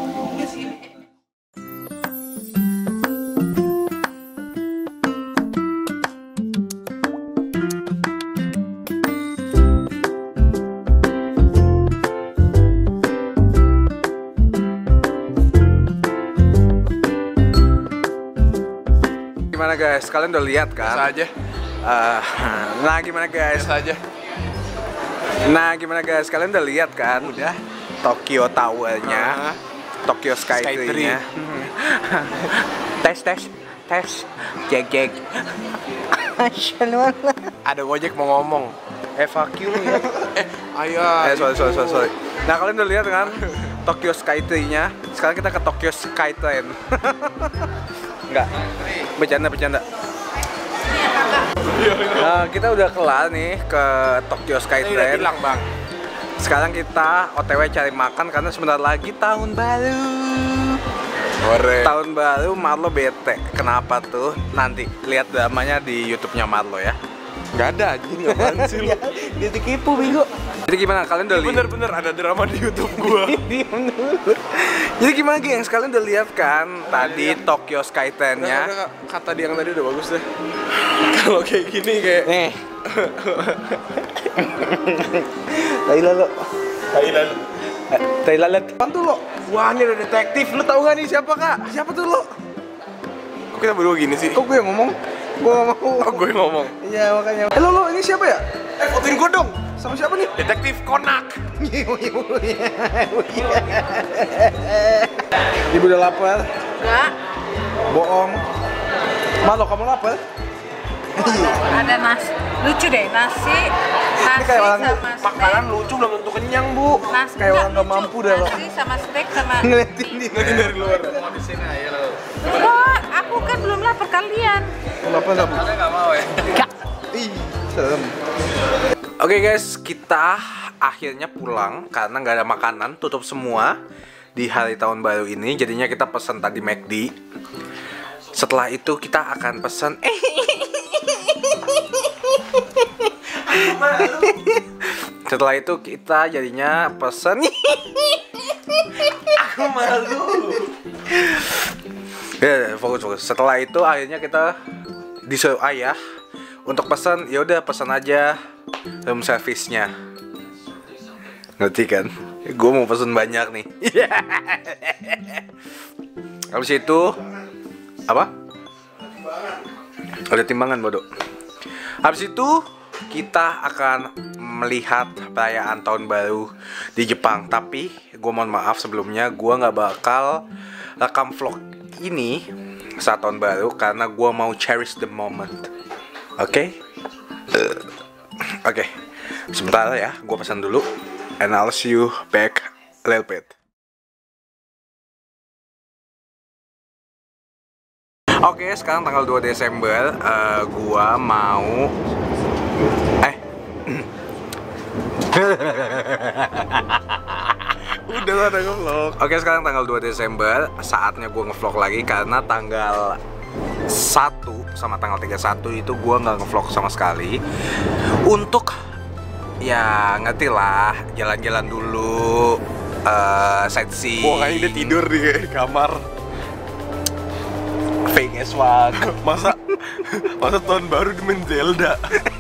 Gimana guys? Kalian udah lihat kan? Biasa aja. Uh, nah gimana guys? Biasa aja. Nah gimana guys? Kalian udah lihat kan? Udah. Tokyo Tower-nya, Uh, Tokyo Skytree-nya. tes tes tes, cek cek. Ada Gojek mau ngomong. Eh fuck you ya. Eh, ayo. Eh sorry sorry sorry sorry. Nah kalian udah lihat kan? Tokyo Skytree-nya. Sekarang kita ke Tokyo Skytrain. Enggak. Bercanda, bercanda. Nah, kita udah kelar nih ke Tokyo Skytrain. Bilang, Bang. Sekarang kita O T W cari makan karena sebentar lagi tahun baru. Ore. Tahun baru Marlo bete. Kenapa tuh? Nanti lihat dramanya di YouTube-nya Marlo ya. Gak ada anjing, apaan sih lu? Dia tipu bego. Jadi gimana kalian udah lihat? Bener-bener ada drama di YouTube gua. Jadi gimana geng? Kalian udah lihat kan tadi Tokyo Skytrain-nya? Kata dia yang tadi udah bagus deh. Kalau kayak gini kayak nih. Thailand lo. Thailand. Thailand. Apaan tuh lo? Wah, ini ada detektif. Lu tahu gak nih siapa, Kak? Siapa tuh lo? Kok kita berdua gini sih? Kok gue yang ngomong? Gue gak mau. Oh, gue yang ngomong. Iya, makanya. Eh, lo, lo, ini siapa ya? Eh, fotoin gue dong. Sama siapa nih? Detektif Konak. Ibu udah lapar? Enggak, Bohong. Malo, kamu lapar? ada nasi. Lucu deh, nasi, nasi Ini kayak orang sama steak. makanan lucu belum tentu kenyang, Bu. Nasi Kayak orang enggak gak mampu dah lo. Nasi sama steak sama. Ngeliatin dia dari luar. Enggak, aku kan belum lapar kalian. Lapar enggak, Bu? Nggak mau ya? Ih, serem. Oke guys, kita akhirnya pulang karena nggak ada makanan, tutup semua di hari tahun baru ini. Jadinya kita pesan tadi McD. Setelah itu kita akan pesan. Setelah itu kita jadinya pesan. Aku malu. Ya, fokus fokus. Setelah itu akhirnya kita disuruh ayah untuk pesan. Ya udah pesan aja room service-nya. Ngerti kan? Gue mau pesen banyak nih. Habis itu apa? Ada timbangan bodoh. Habis itu kita akan melihat perayaan tahun baru di Jepang. Tapi gue mohon maaf sebelumnya, gue nggak bakal rekam vlog ini saat tahun baru karena gue mau cherish the moment. Oke? Okay? Uh, Oke, okay. Sebentar ya, gue pesan dulu. And I'll see you back a little bit. Oke, okay, sekarang tanggal dua Desember, uh, gue mau Eh Udah lah, ada nge-vlog. Oke, sekarang tanggal dua Desember, saatnya gue nge-vlog lagi karena tanggal satu sama tanggal tiga puluh satu itu gue nggak nge-vlog sama sekali. Untuk ya ngerti lah, jalan-jalan dulu, uh, sightseeing. Wah, kayaknya dia tidur di kamar. Fake as fuck. Masa masa tahun baru di main Zelda.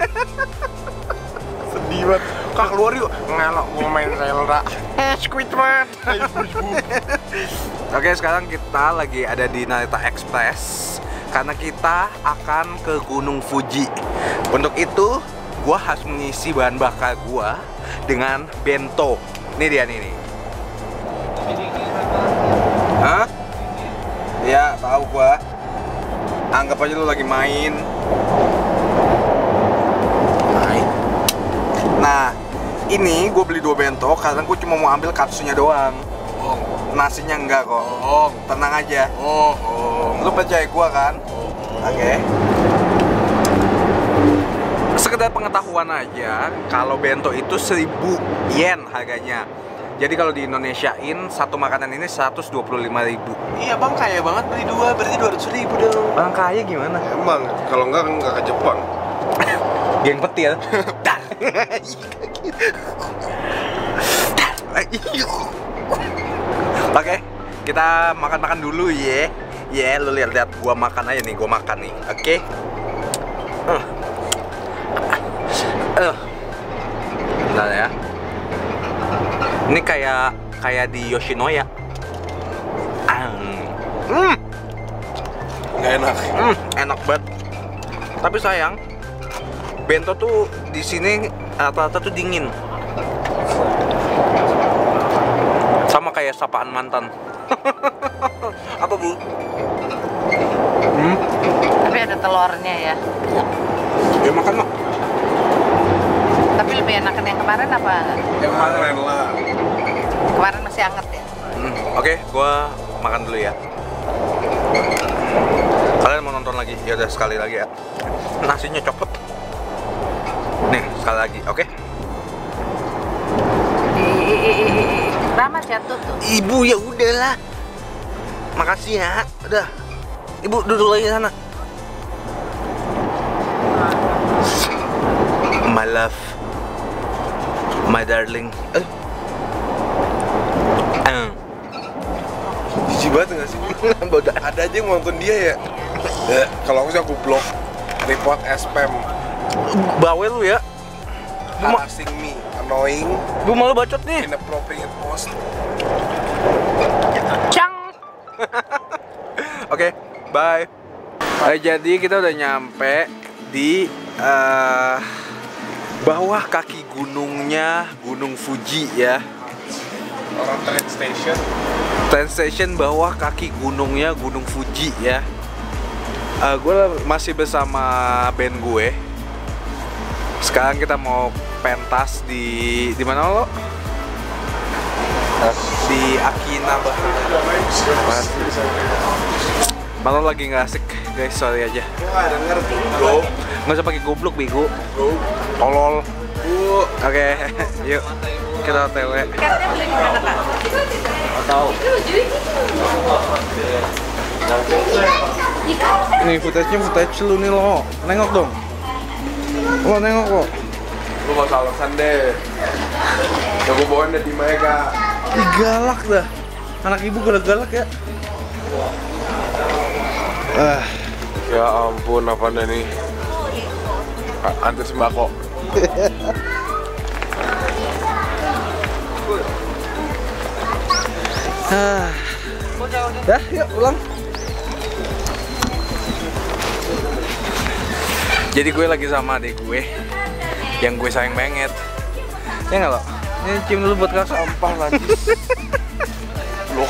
Sedih banget. Kak, keluar yuk. Ngelok mau main Zelda. Eh, Squidward. Oke, sekarang kita lagi ada di Narita Express karena kita akan ke Gunung Fuji. Untuk itu, gua harus mengisi bahan bakar gua dengan bento. Ini dia nih. nih. Hah? Ya, tahu gua. Anggap aja lu lagi main. Main. Nah, ini gue beli dua bento karena gue cuma mau ambil katsunya doang. Oh. Nasinya enggak kok. Oh. Tenang aja. Oh, oh. Lu percaya gue kan? Oh. Oke. Okay. Sekedar pengetahuan aja, kalau bento itu seribu yen harganya. Jadi kalau di Indonesiain satu makanan ini seratus dua puluh lima ribu. Iya, Bang, kaya banget beli dua, berarti dua ratus ribu dong. Bang kaya gimana? Emang kalau enggak enggak ke Jepang. Geng petir. Oke, kita makan-makan dulu ya. Ya, lu lihat-lihat gua makan aja nih, gua makan nih. Oke. Uh. Uh. Bentar ya. Ini kayak kayak di Yoshinoya. Hmm. Nggak enak. Hmm, enak banget. Tapi sayang, bento tuh di sini rata-rata tuh dingin. Sama kayak sapaan mantan. Apa, Bu? Hmm? Tapi ada telurnya ya. Ya makan mak. Tapi lebih enakan yang kemarin apa? Yang kemarin lah. Kemarin masih anget ya. Hmm, Oke, okay, gua makan dulu ya. Kalian mau nonton lagi? Ya udah sekali lagi ya. Nasinya copot. Nih sekali lagi, oke? Okay? Rama jatuh tuh. Ibu ya udahlah. Makasih ya. Udah. Ibu duduk lagi sana. My love. My darling. Eh. Eh. Jijik banget nggak sih? Ada aja yang nonton dia ya. Ya, kalau aku sih aku blok, report as spam. Bawel lu ya. Harassing me, annoying. Gue malu bacot nih. Inappropriate post. Cang. Oke, okay, bye. Oke, jadi kita udah nyampe di uh, bawah kaki gunungnya Gunung Fuji ya. Orang train station. Train station bawah kaki gunungnya Gunung Fuji ya. Uh, gue masih bersama band gue. Sekarang kita mau pentas di di mana lo? Di Akina Bahar. Malah lagi nggak asik guys, sorry aja. Gue nggak denger goblok. Nggak usah pakai goblok bego. Tolol. Oke, okay, yuk kita O T W. Tiketnya beli di mana kak? Tahu. Nih footage-nya footage lu nih lo. Nengok dong. Lo nengok lo. Lu gak usah alasan deh. Ya gue bawain deh di Mega. Ih galak dah. Anak ibu galak-galak ya. Ah. Ya ampun, apa nih? Antar sembako. Ah. Dah, yuk pulang. Jadi gue lagi sama adik gue yang gue sayang banget. Ya nggak lo? Ini cium dulu buat kakak. Sampah lagi. Loh.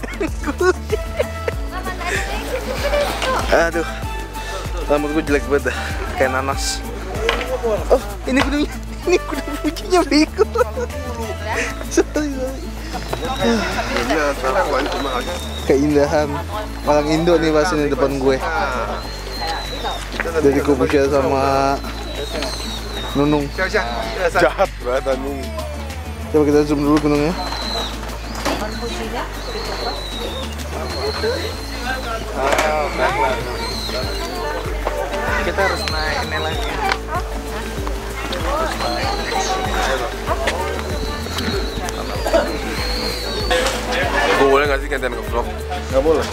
Aduh, rambut gue jelek banget dah, kayak nanas. Oh, ini gunungnya, ini gunung Fujinya bego. Sorry, sorry. Keindahan orang Indo nih pas ini depan gue. Dari Kopusya sama Nunung. Jahat banget Nunung. Coba kita zoom dulu gunungnya. Kita harus naik ini lagi. Harus naik. Gue boleh nggak sih gantian ke vlog? Nggak boleh.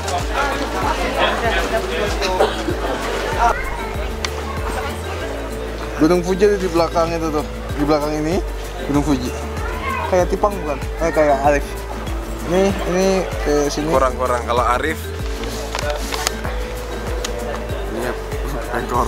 Gunung Fuji di belakang itu tuh, di belakang ini Gunung Fuji. Kayak Tipang bukan? Eh kayak Arif. Ini ini ke sini. Kurang-kurang kalau Arif. Lihat ekor.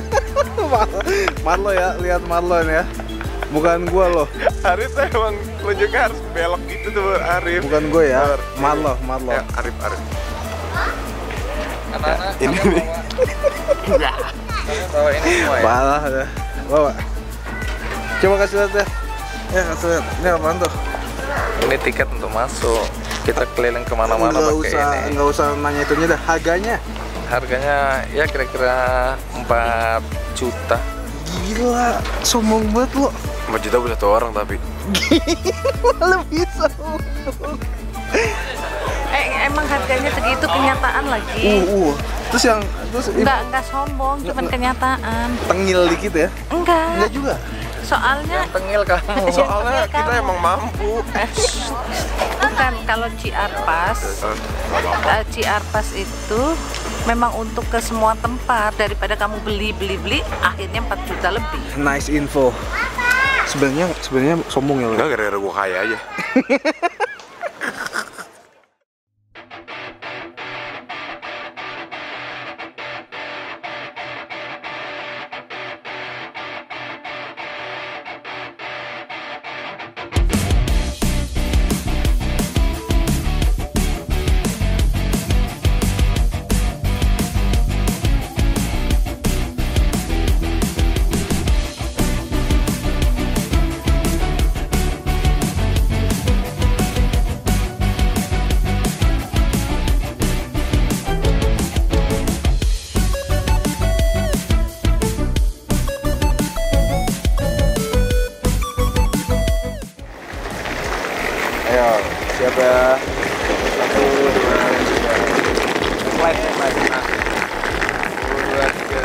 Marlo ya, lihat Marlo ya. Bukan gua loh. Arif tuh emang tunjuknya harus belok gitu tuh Arif. Bukan gue ya. Marlo, Marlo. Ya, Arif, Arif. Anak-anak ini nih. Enggak. Bawa ini semua ya. Parah dah. Bawa. Coba kasih lihat ya. Ya kasih lihat. Ini apaan tuh? Ini tiket untuk masuk. Kita keliling kemana-mana Nggak pakai usah, ini. nggak usah nanya itunya dah. Harganya? Harganya ya kira-kira empat juta. Gila, sombong banget lo. empat juta buat satu orang tapi. Gila, lebih sombong. Eh emang harganya segitu, kenyataan lagi. Uh, uh. Terus yang terus Enggak, enggak sombong, cuman kenyataan. Tengil dikit ya? Enggak. Enggak juga. Soalnya Tengil kamu. Soalnya kita emang mampu. bukan, kalau C R Pass, uh, C R Pass itu memang untuk ke semua tempat. Daripada kamu beli beli beli, akhirnya empat juta lebih. Nice info. Sebenarnya sebenarnya sombong ya lo. Enggak, gara-gara gue kaya aja. Siap ya. Satu, dua, tiga. Flight, flight. Nah. Satu, dua, tiga.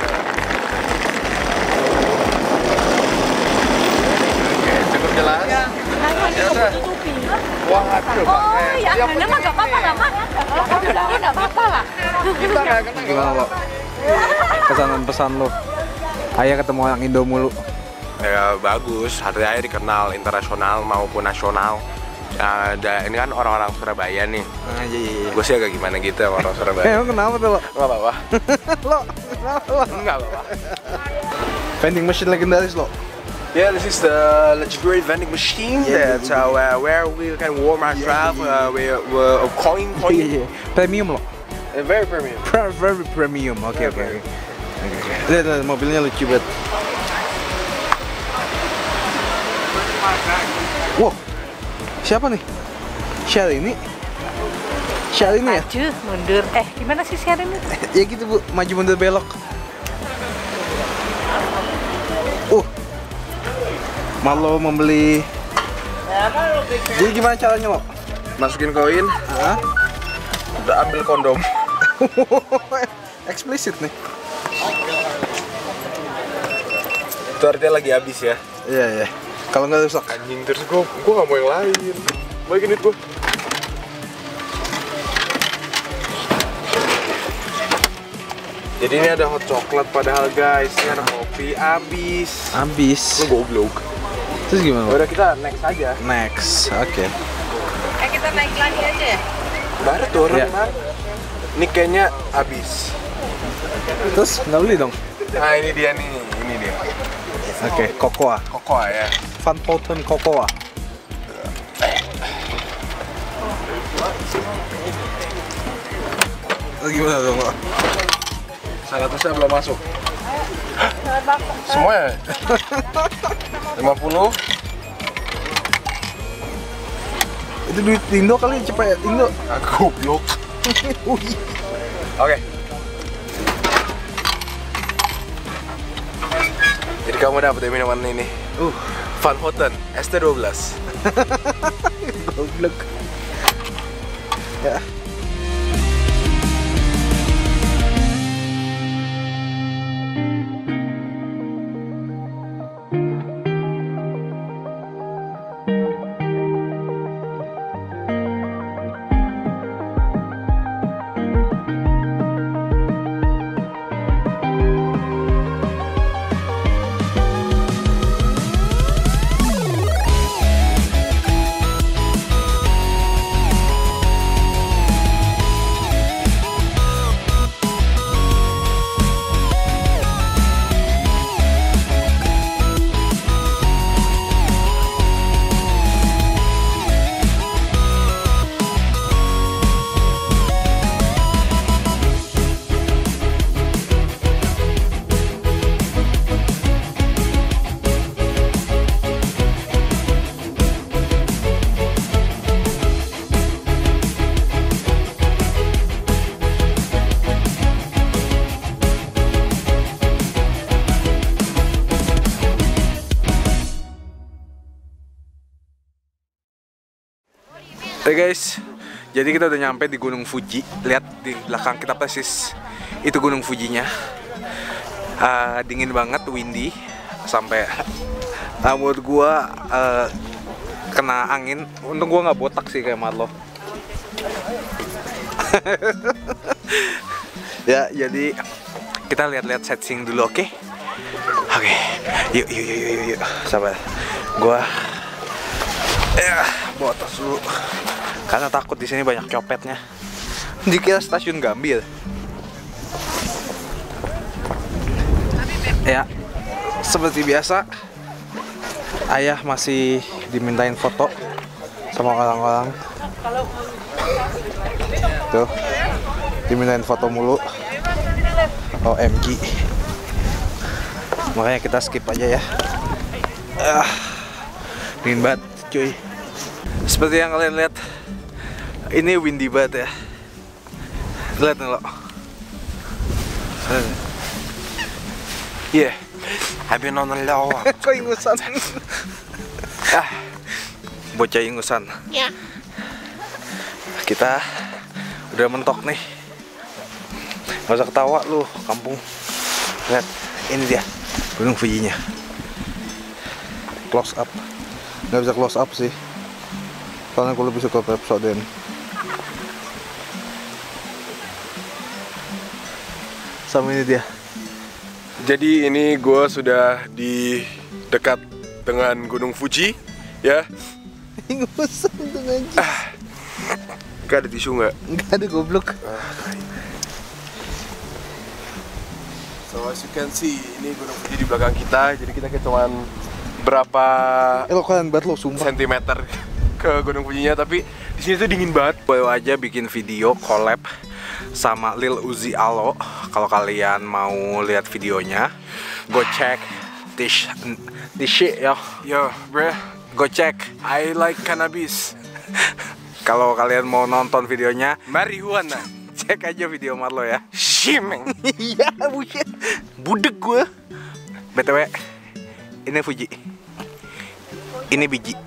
Oke, cukup jelas. Ya. Ya udah. Wah, coba. Oh, ya, karena mah gak apa-apa lah, Mak. Udah, udah apa-apa lah. Kita nggak kena. Gimana lo? Pesanan-pesan lo? Ayah ketemu orang Indo mulu. Ya bagus, hati Ayah dikenal internasional maupun nasional. Ya, da, ini kan orang-orang Surabaya nih. Ah, iya, iya, iya. Gue sih agak gimana gitu sama orang Surabaya. Eh, emang kenapa tuh lo? Nggak apa-apa. Lo, kenapa lo? Nggak apa-apa. Vending machine legendaris lo. Yeah, this is the legendary vending machine Yeah, that uh, where, where we can warm our draft. Uh, we uh, coin, coin. Iya, iya. Premium lo. Uh, very premium. Very, very premium. Oke, oke, oke. Lihat, lihat, mobilnya lucu banget. Wow, siapa nih? Syahrini? Syahrini ya? Maju, mundur. Eh, gimana sih Syahrini? Ya gitu bu, maju mundur belok. Uh, Malo membeli. Jadi gimana caranya lo? Masukin koin. Hah? Udah ambil kondom. Eksplisit nih. Itu artinya lagi habis ya. Iya iya. Kalau nggak rusak. Anjing terus gue, gue nggak mau yang lain. Balikin duit gue. Jadi ini ada hot chocolate padahal guys, ini ada kopi habis. Habis. Lu goblok. Terus gimana? Udah kita next aja. Next, oke. Okay. Eh, kita naik lagi aja ya? Baru turun Ya. Mar. Ini kayaknya habis. Terus nggak beli dong? Nah ini dia nih, ini dia. Oke, okay, Cocoa. Cocoa ya. Van Houten Cocoa. Terus gimana dong? seratusnya belum masuk. Semuanya? lima puluh. Itu duit Indo kali, cepet Indo. Ah, goblok. Oke. Jadi kamu dapat minuman ini. Uh, Van Houten S T dua belas. goblok. Ya. Oke guys, jadi kita udah nyampe di Gunung Fuji. Lihat di belakang kita persis itu Gunung Fujinya. Uh, dingin banget, windy, sampai rambut gua uh, kena angin. Untung gua nggak botak sih kayak Marlo. Ya, jadi kita lihat-lihat sightseeing dulu, oke? Okay? Oke, okay. yuk, yuk, yuk, yuk, yuk, sabar. Gua ya bawa tas dulu karena takut di sini banyak copetnya. Dikira stasiun Gambir. Ya, seperti biasa, ayah masih dimintain foto sama orang-orang. Tuh, dimintain foto mulu. O M G. Makanya kita skip aja ya. Ah, dingin banget, cuy. Seperti yang kalian lihat, ini windy banget ya. Lihat nih lo. Iya, I've been on the low. Kok ingusan? Ah, bocah ingusan. Ya. Kita udah mentok nih. Gak usah ketawa lu, kampung. Lihat, ini dia Gunung Fuji-nya. Close up. Nggak bisa close up sih. Soalnya aku lebih suka Pepsodent. Sama ini dia. Jadi ini gue sudah di dekat dengan Gunung Fuji, ya. Nggak usah untung aja. Ah, gak ada tisu nggak? Nggak ada goblok. Ah, so as you can see, ini Gunung Fuji di belakang kita. Jadi kita kayak cuman berapa Eh lo kalian banget lo sumpah. sentimeter ke Gunung Fujinya, tapi di sini tuh dingin banget. Baru aja bikin video collab sama Lil Uzi Alo. Kalau kalian mau lihat videonya, go check this this shit yo. Yo, bro, Go check. I like cannabis. Kalau kalian mau nonton videonya, Marijuana. cek aja video Marlo ya. Shimeng. Iya, buset. Budek gue. B T W, ini Fuji. Ini biji.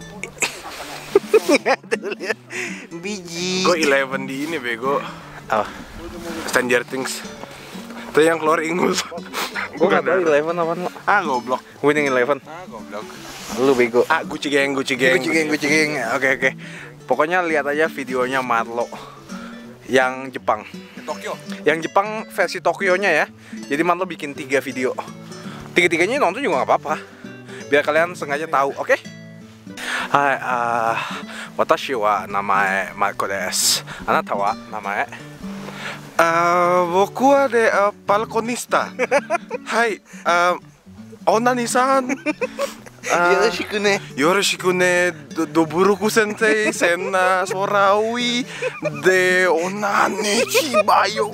Biji. Gue eleven di ini bego. Oh. Stranger Things. Itu yang keluar Ingus. Gue gak tau Eleven apaan lo. Ah, goblok. Winning Eleven. Ah, goblok. Lu bego. Ah, Gucci Gang, Gucci Gang. Gucci Gang, Gucci Gang. Oke, oke. Pokoknya lihat aja videonya Marlo yang Jepang. Tokyo. Yang Jepang versi Tokyo-nya ya. Jadi Marlo bikin tiga video. Tiga-tiganya nonton juga nggak apa-apa. Biar kalian sengaja tahu, oke? Okay? Hai, ah, watashi wa namae Marco desu. Anata wa namae? Ah, boku wa de uh, balkonista. Hai, uh, Onani-san. Yoroshiku ne. Yoroshiku ne. Doburoku sensei senna sorawi de onani chibayo.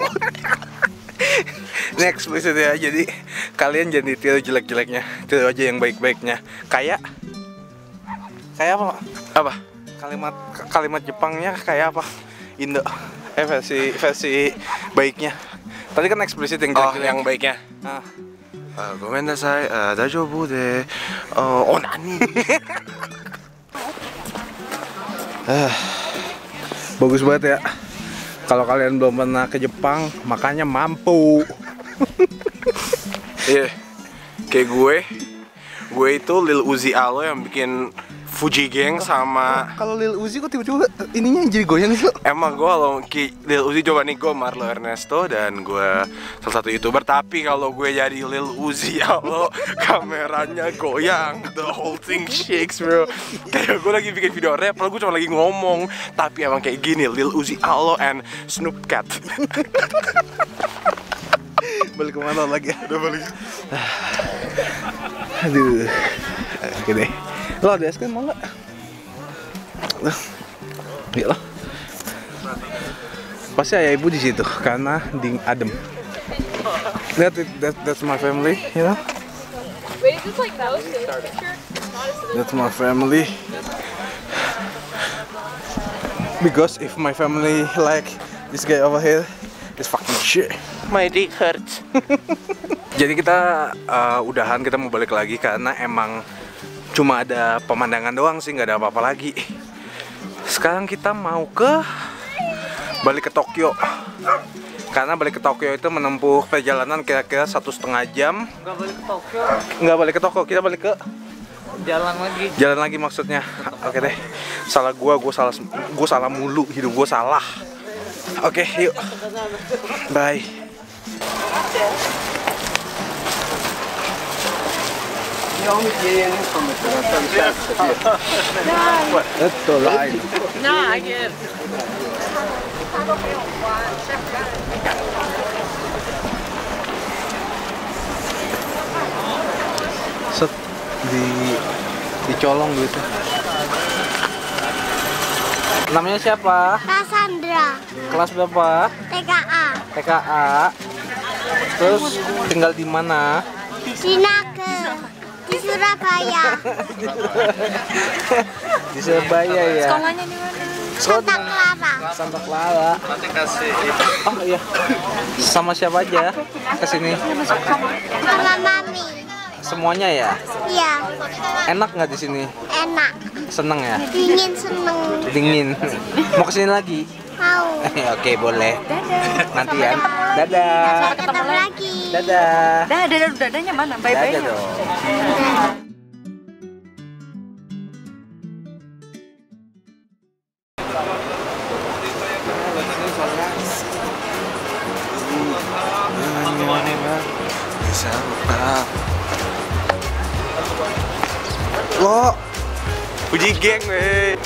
Next episode ya. Jadi kalian jangan ditiru jelek-jeleknya, tiru aja yang baik-baiknya. Kayak kayak apa? Apa? Kalimat kalimat Jepangnya kayak apa? Indo. Eh versi versi baiknya. Tadi kan eksplisit yang Oh, jelek-jelek. yang baiknya. Nah. Uh, gomen nasai, uh, daijoubu de uh, onani. Ah, bagus banget ya. Kalau kalian belum pernah ke Jepang, makanya mampu. Iya, yeah. Kayak gue, gue itu Lil Uzi Alo yang bikin Fuji Gang sama. Kalau Lil Uzi kok tiba-tiba ininya jadi goyang sih? Emang gue kalau Ki Lil Uzi coba nih, gue Marlo Ernesto dan gue salah satu youtuber. Tapi kalau gue jadi Lil Uzi Alo, kameranya goyang, the whole thing shakes bro. Kayak gue lagi bikin video rap, lalu gue cuma lagi ngomong. Tapi emang kayak gini, Lil Uzi Alo and Snoop Cat. Balik kemana lagi? Udah balik. Aduh, gede. Lo ada es krim mau nggak? Iya lo. Pasti ayah ibu di situ karena ding adem. Lihat, that, that's my family, you know. Wait, is this like that was his picture? That's my family. Because if my family like this guy over here, it's fucking shit. My dick hurts. Jadi kita uh, udahan, kita mau balik lagi karena emang cuma ada pemandangan doang sih, nggak ada apa-apa lagi. Sekarang kita mau ke balik ke Tokyo. Karena balik ke Tokyo itu menempuh perjalanan kira-kira satu setengah jam. Nggak balik ke Tokyo. Nggak balik ke Tokyo, kita balik ke Jalan lagi. jalan lagi maksudnya. Oke deh. Salah gua, gua salah, gua salah mulu. Hidup gua salah. Oke, yuk. Bye. That's the line. No, I get it. Set di dicolong gitu. Namanya siapa? Cassandra, Kelas berapa? T K A, T K A. Terus tinggal di mana? Sinake, di Surabaya. Di Surabaya ya. Sekolahnya di mana? Santa Clara. Santa Clara. Nanti kasih itu. Oh iya. Sama siapa aja kesini? Sama mami. Semuanya ya. Iya, Enak nggak di sini? enak. Seneng ya? Dingin seneng. Dingin. Mau kesini lagi? Mau. Oke, boleh. Dadah. Nanti Sampai ya. ketemu lagi. Dadah. Sampai ketemu Ketemu lagi. lagi. Dadah. Dadah, dadah, dadanya mana? Bye-bye. Dadah dong. Lo Fuji geng weh.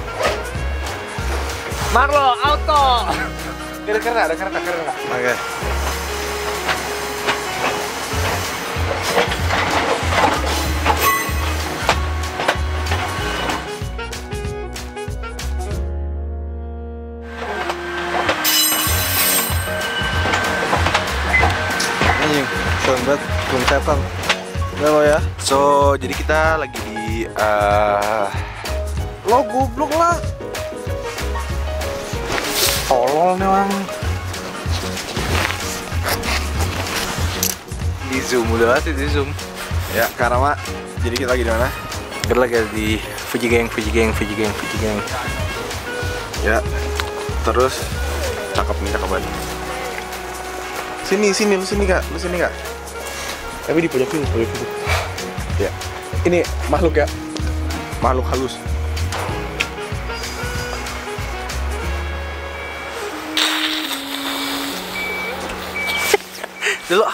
Marlo, auto. Ada kereta, ada kereta, kereta. Oke. Anjing, serem banget, belum setan. Udah lo ya. So, jadi kita lagi di uh, lo goblok lah. Tolol nih orang. Di zoom udah pasti di zoom. Ya, Karama. Jadi kita lagi di mana? Kita lagi di Fuji Gang, Fuji Gang, Fuji Gang, Fuji Gang. Ya. Terus cakep nih, cakep banget. Sini, sini, lu sini kak, lu sini kak. Tapi di pojok sini, pojok sini. Ya. Ini makhluk ya. Makhluk halus. Dulu.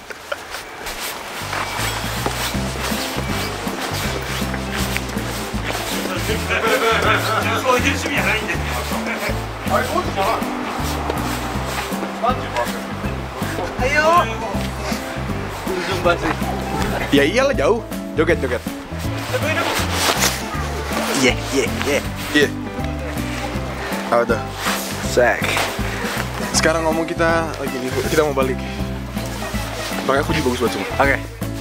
Ayo. Sumpah sih. Ya iyalah jauh. Joget, joget. Iya, iya, iya. Iya. Apa tuh? Sek. Sekarang ngomong kita lagi di, kita mau balik. Makanya aku juga bagus banget semua. Oke.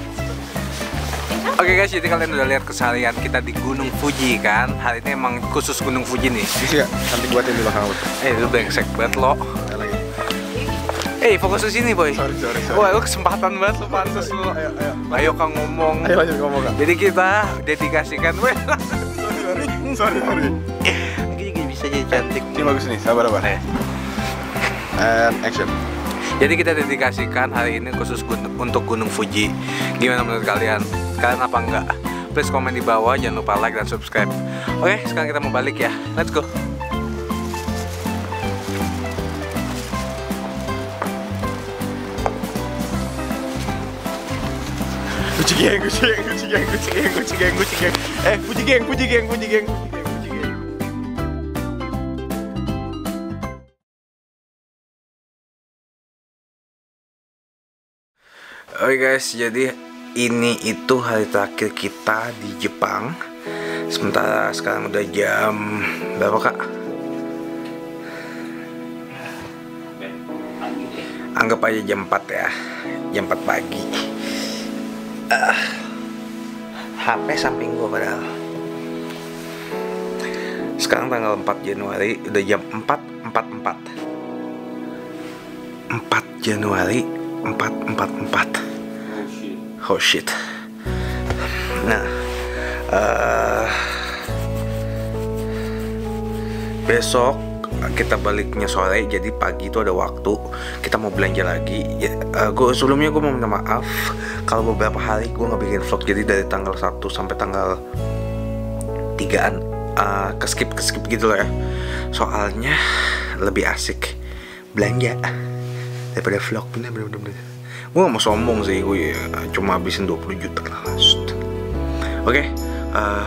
Oke guys, jadi kalian udah lihat keseharian kita di Gunung Fuji kan? Hari ini emang khusus Gunung Fuji nih. Bisa ya? Nanti buatin di belakang aku. Eh, lu brengsek banget lo. Eh, fokus ke sini boy. Sorry, sorry, sorry. Wah, lu kesempatan banget lu, pantes lu. Ayo, ayo. Ayo Kang ngomong. Ayo lanjut ngomong kak. Jadi kita dedikasikan, weh. Sorry, sorry, sorry. Gini bisa jadi cantik. Ini bagus nih, sabar, sabar. Eh. And action. Jadi kita dedikasikan hari ini khusus gun- untuk Gunung Fuji. Gimana menurut kalian? Kalian apa enggak? Please komen di bawah, jangan lupa like dan subscribe. Oke, sekarang kita mau balik ya. Let's go. Fuji geng, Fuji geng, Fuji geng, Fuji geng, Fuji geng, Fuji geng. Eh, Fuji geng, Fuji geng, Fuji geng, Fuji geng, Fuji geng. Oke guys, jadi ini itu hari terakhir kita di Jepang. Sementara sekarang udah jam berapa kak? Anggap aja jam empat ya, jam empat pagi. uh, H P samping gua padahal. Sekarang tanggal empat Januari, udah jam empat empat puluh empat. empat Januari empat empat empat. Oh shit. Nah, uh, besok kita baliknya sore, jadi pagi itu ada waktu kita mau belanja lagi. Ya, uh, gua sebelumnya gue mau minta maaf kalau beberapa hari gue nggak bikin vlog. Jadi dari tanggal satu sampai tanggal tigaan uh, ke skip ke skip gitu loh ya. Soalnya lebih asik belanja daripada vlog. Bener bener bener. Gue gak mau sombong sih, gue ya, cuma habisin dua puluh juta lah. Oke, okay, uh,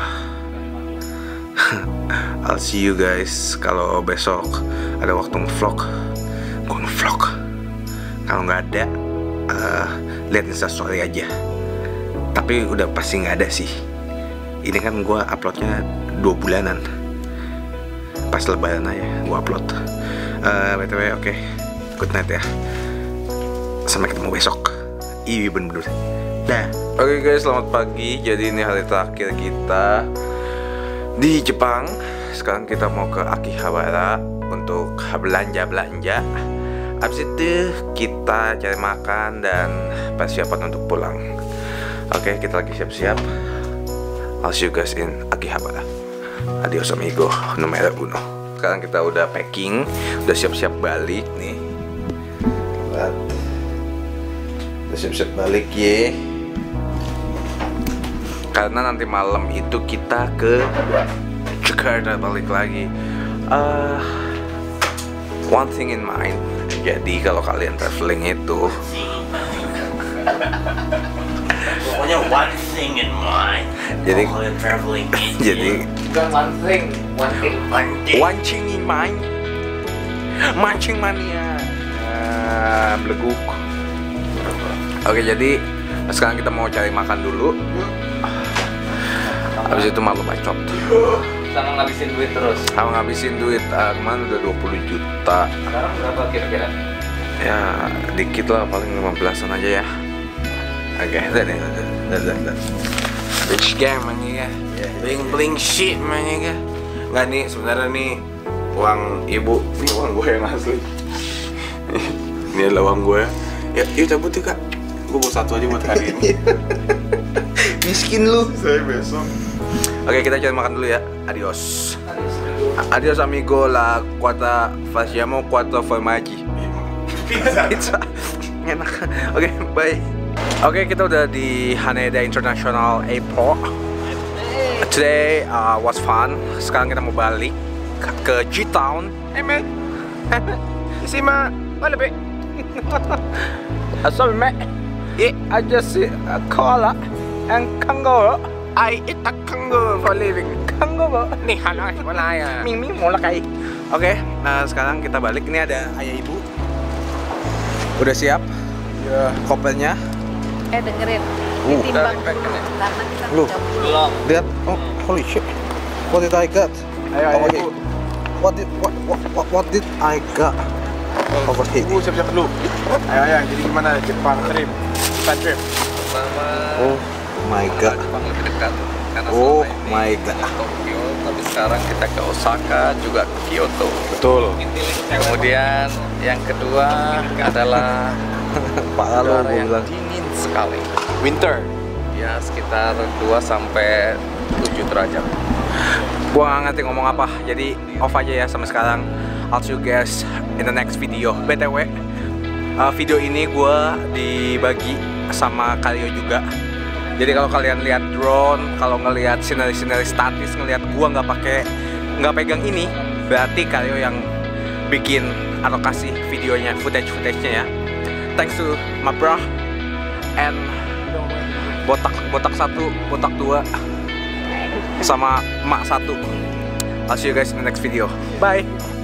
I'll see you guys kalau besok ada waktu nge-vlog. Gue nge-vlog. Kalau nggak ada, uh, lihat instastory aja. Tapi udah pasti nggak ada sih. Ini kan gue uploadnya dua bulanan. Pas lebaran aja gue upload. uh, B T W oke, okay. Good night ya. Sampai ketemu besok. Iya bener-bener. Dah. Oke okay guys, selamat pagi. Jadi ini hari terakhir kita di Jepang. Sekarang kita mau ke Akihabara untuk belanja-belanja. Abis itu kita cari makan dan persiapan untuk pulang. Oke, okay, kita lagi siap-siap. I'll see you guys in Akihabara. Adios amigo, numero uno. sekarang kita udah packing, udah siap-siap balik nih. Lihat. Udah siap-siap balik ya. Karena nanti malam itu kita ke Jakarta balik lagi. Uh, one thing in mind. Jadi kalau kalian traveling itu pokoknya one thing in mind. Jadi kalian traveling ini. Jadi bukan one thing, one thing, one thing. One thing in mind. Mancing mania. Uh, beleguk. Oke, jadi sekarang kita mau cari makan dulu. Habis itu malu bacot. Sama ngabisin duit terus. Sama ngabisin duit. Uh, kemarin udah dua puluh juta. Sekarang berapa kira-kira? Ya, dikit lah, paling lima belasan aja ya. Oke, udah deh. Udah, udah, udah. Rich game man ya. Bling bling shit man ya. Enggak nih, sebenarnya nih uang ibu, ini uang gue yang asli. Ini adalah uang gue. Ya, yuk cabut yuk kak. Gue bawa satu aja buat hari ini. Miskin lu. Saya besok. Oke, kita cari makan dulu ya. Adios. Adios amigo, la cuarta facciamo quattro formaggi. Pizza. Pizza. Enak. Oke, bye. Oke, kita udah di Haneda International Airport. Today uh, was fun. Sekarang kita mau balik ke G-Town. Hey man. Isi ma, mana be? Sorry man. Yeah, I just see a koala and kangaroo. I eat a kangaroo for living. Kangaroo. Nih halal wala ya. Ming ming mola kai. Oke, nah sekarang kita balik. Ini ada ayah ibu. Udah siap? Ya. Kopernya. Eh dengerin. Uh. Ditimbang dulu karena kita Lu. belum. Lihat. Oh, holy shit. What did I get? Ayo, ayo, Over ibu. here. What did what, what what what did I got? Over here. Ibu siap-siap dulu. Ayo, ayo. Jadi gimana Jepang trip? Jepang trip. Pertama, Oh my god. Jepang lebih dekat karena Oh selama ini my god. Tokyo, tapi sekarang kita ke Osaka juga ke Kyoto. Betul. Kemudian yang kedua adalah Parah lu, udara gua yang bilang. dingin sekali. Winter. Ya sekitar dua sampai tujuh derajat. Gua nggak ngerti ngomong apa, jadi off aja ya sampai sekarang. I'll see you guys in the next video. B T W, uh, video ini gua dibagi sama Kalio juga. Jadi kalau kalian lihat drone, kalau ngelihat sinari-sinari statis, ngelihat gua nggak pakai, nggak pegang ini, berarti Kalio yang bikin atau kasih videonya, footage-footage-nya ya. Thanks to my bro and botak botak satu, botak dua, sama emak satu. I'll see you guys in the next video. Bye.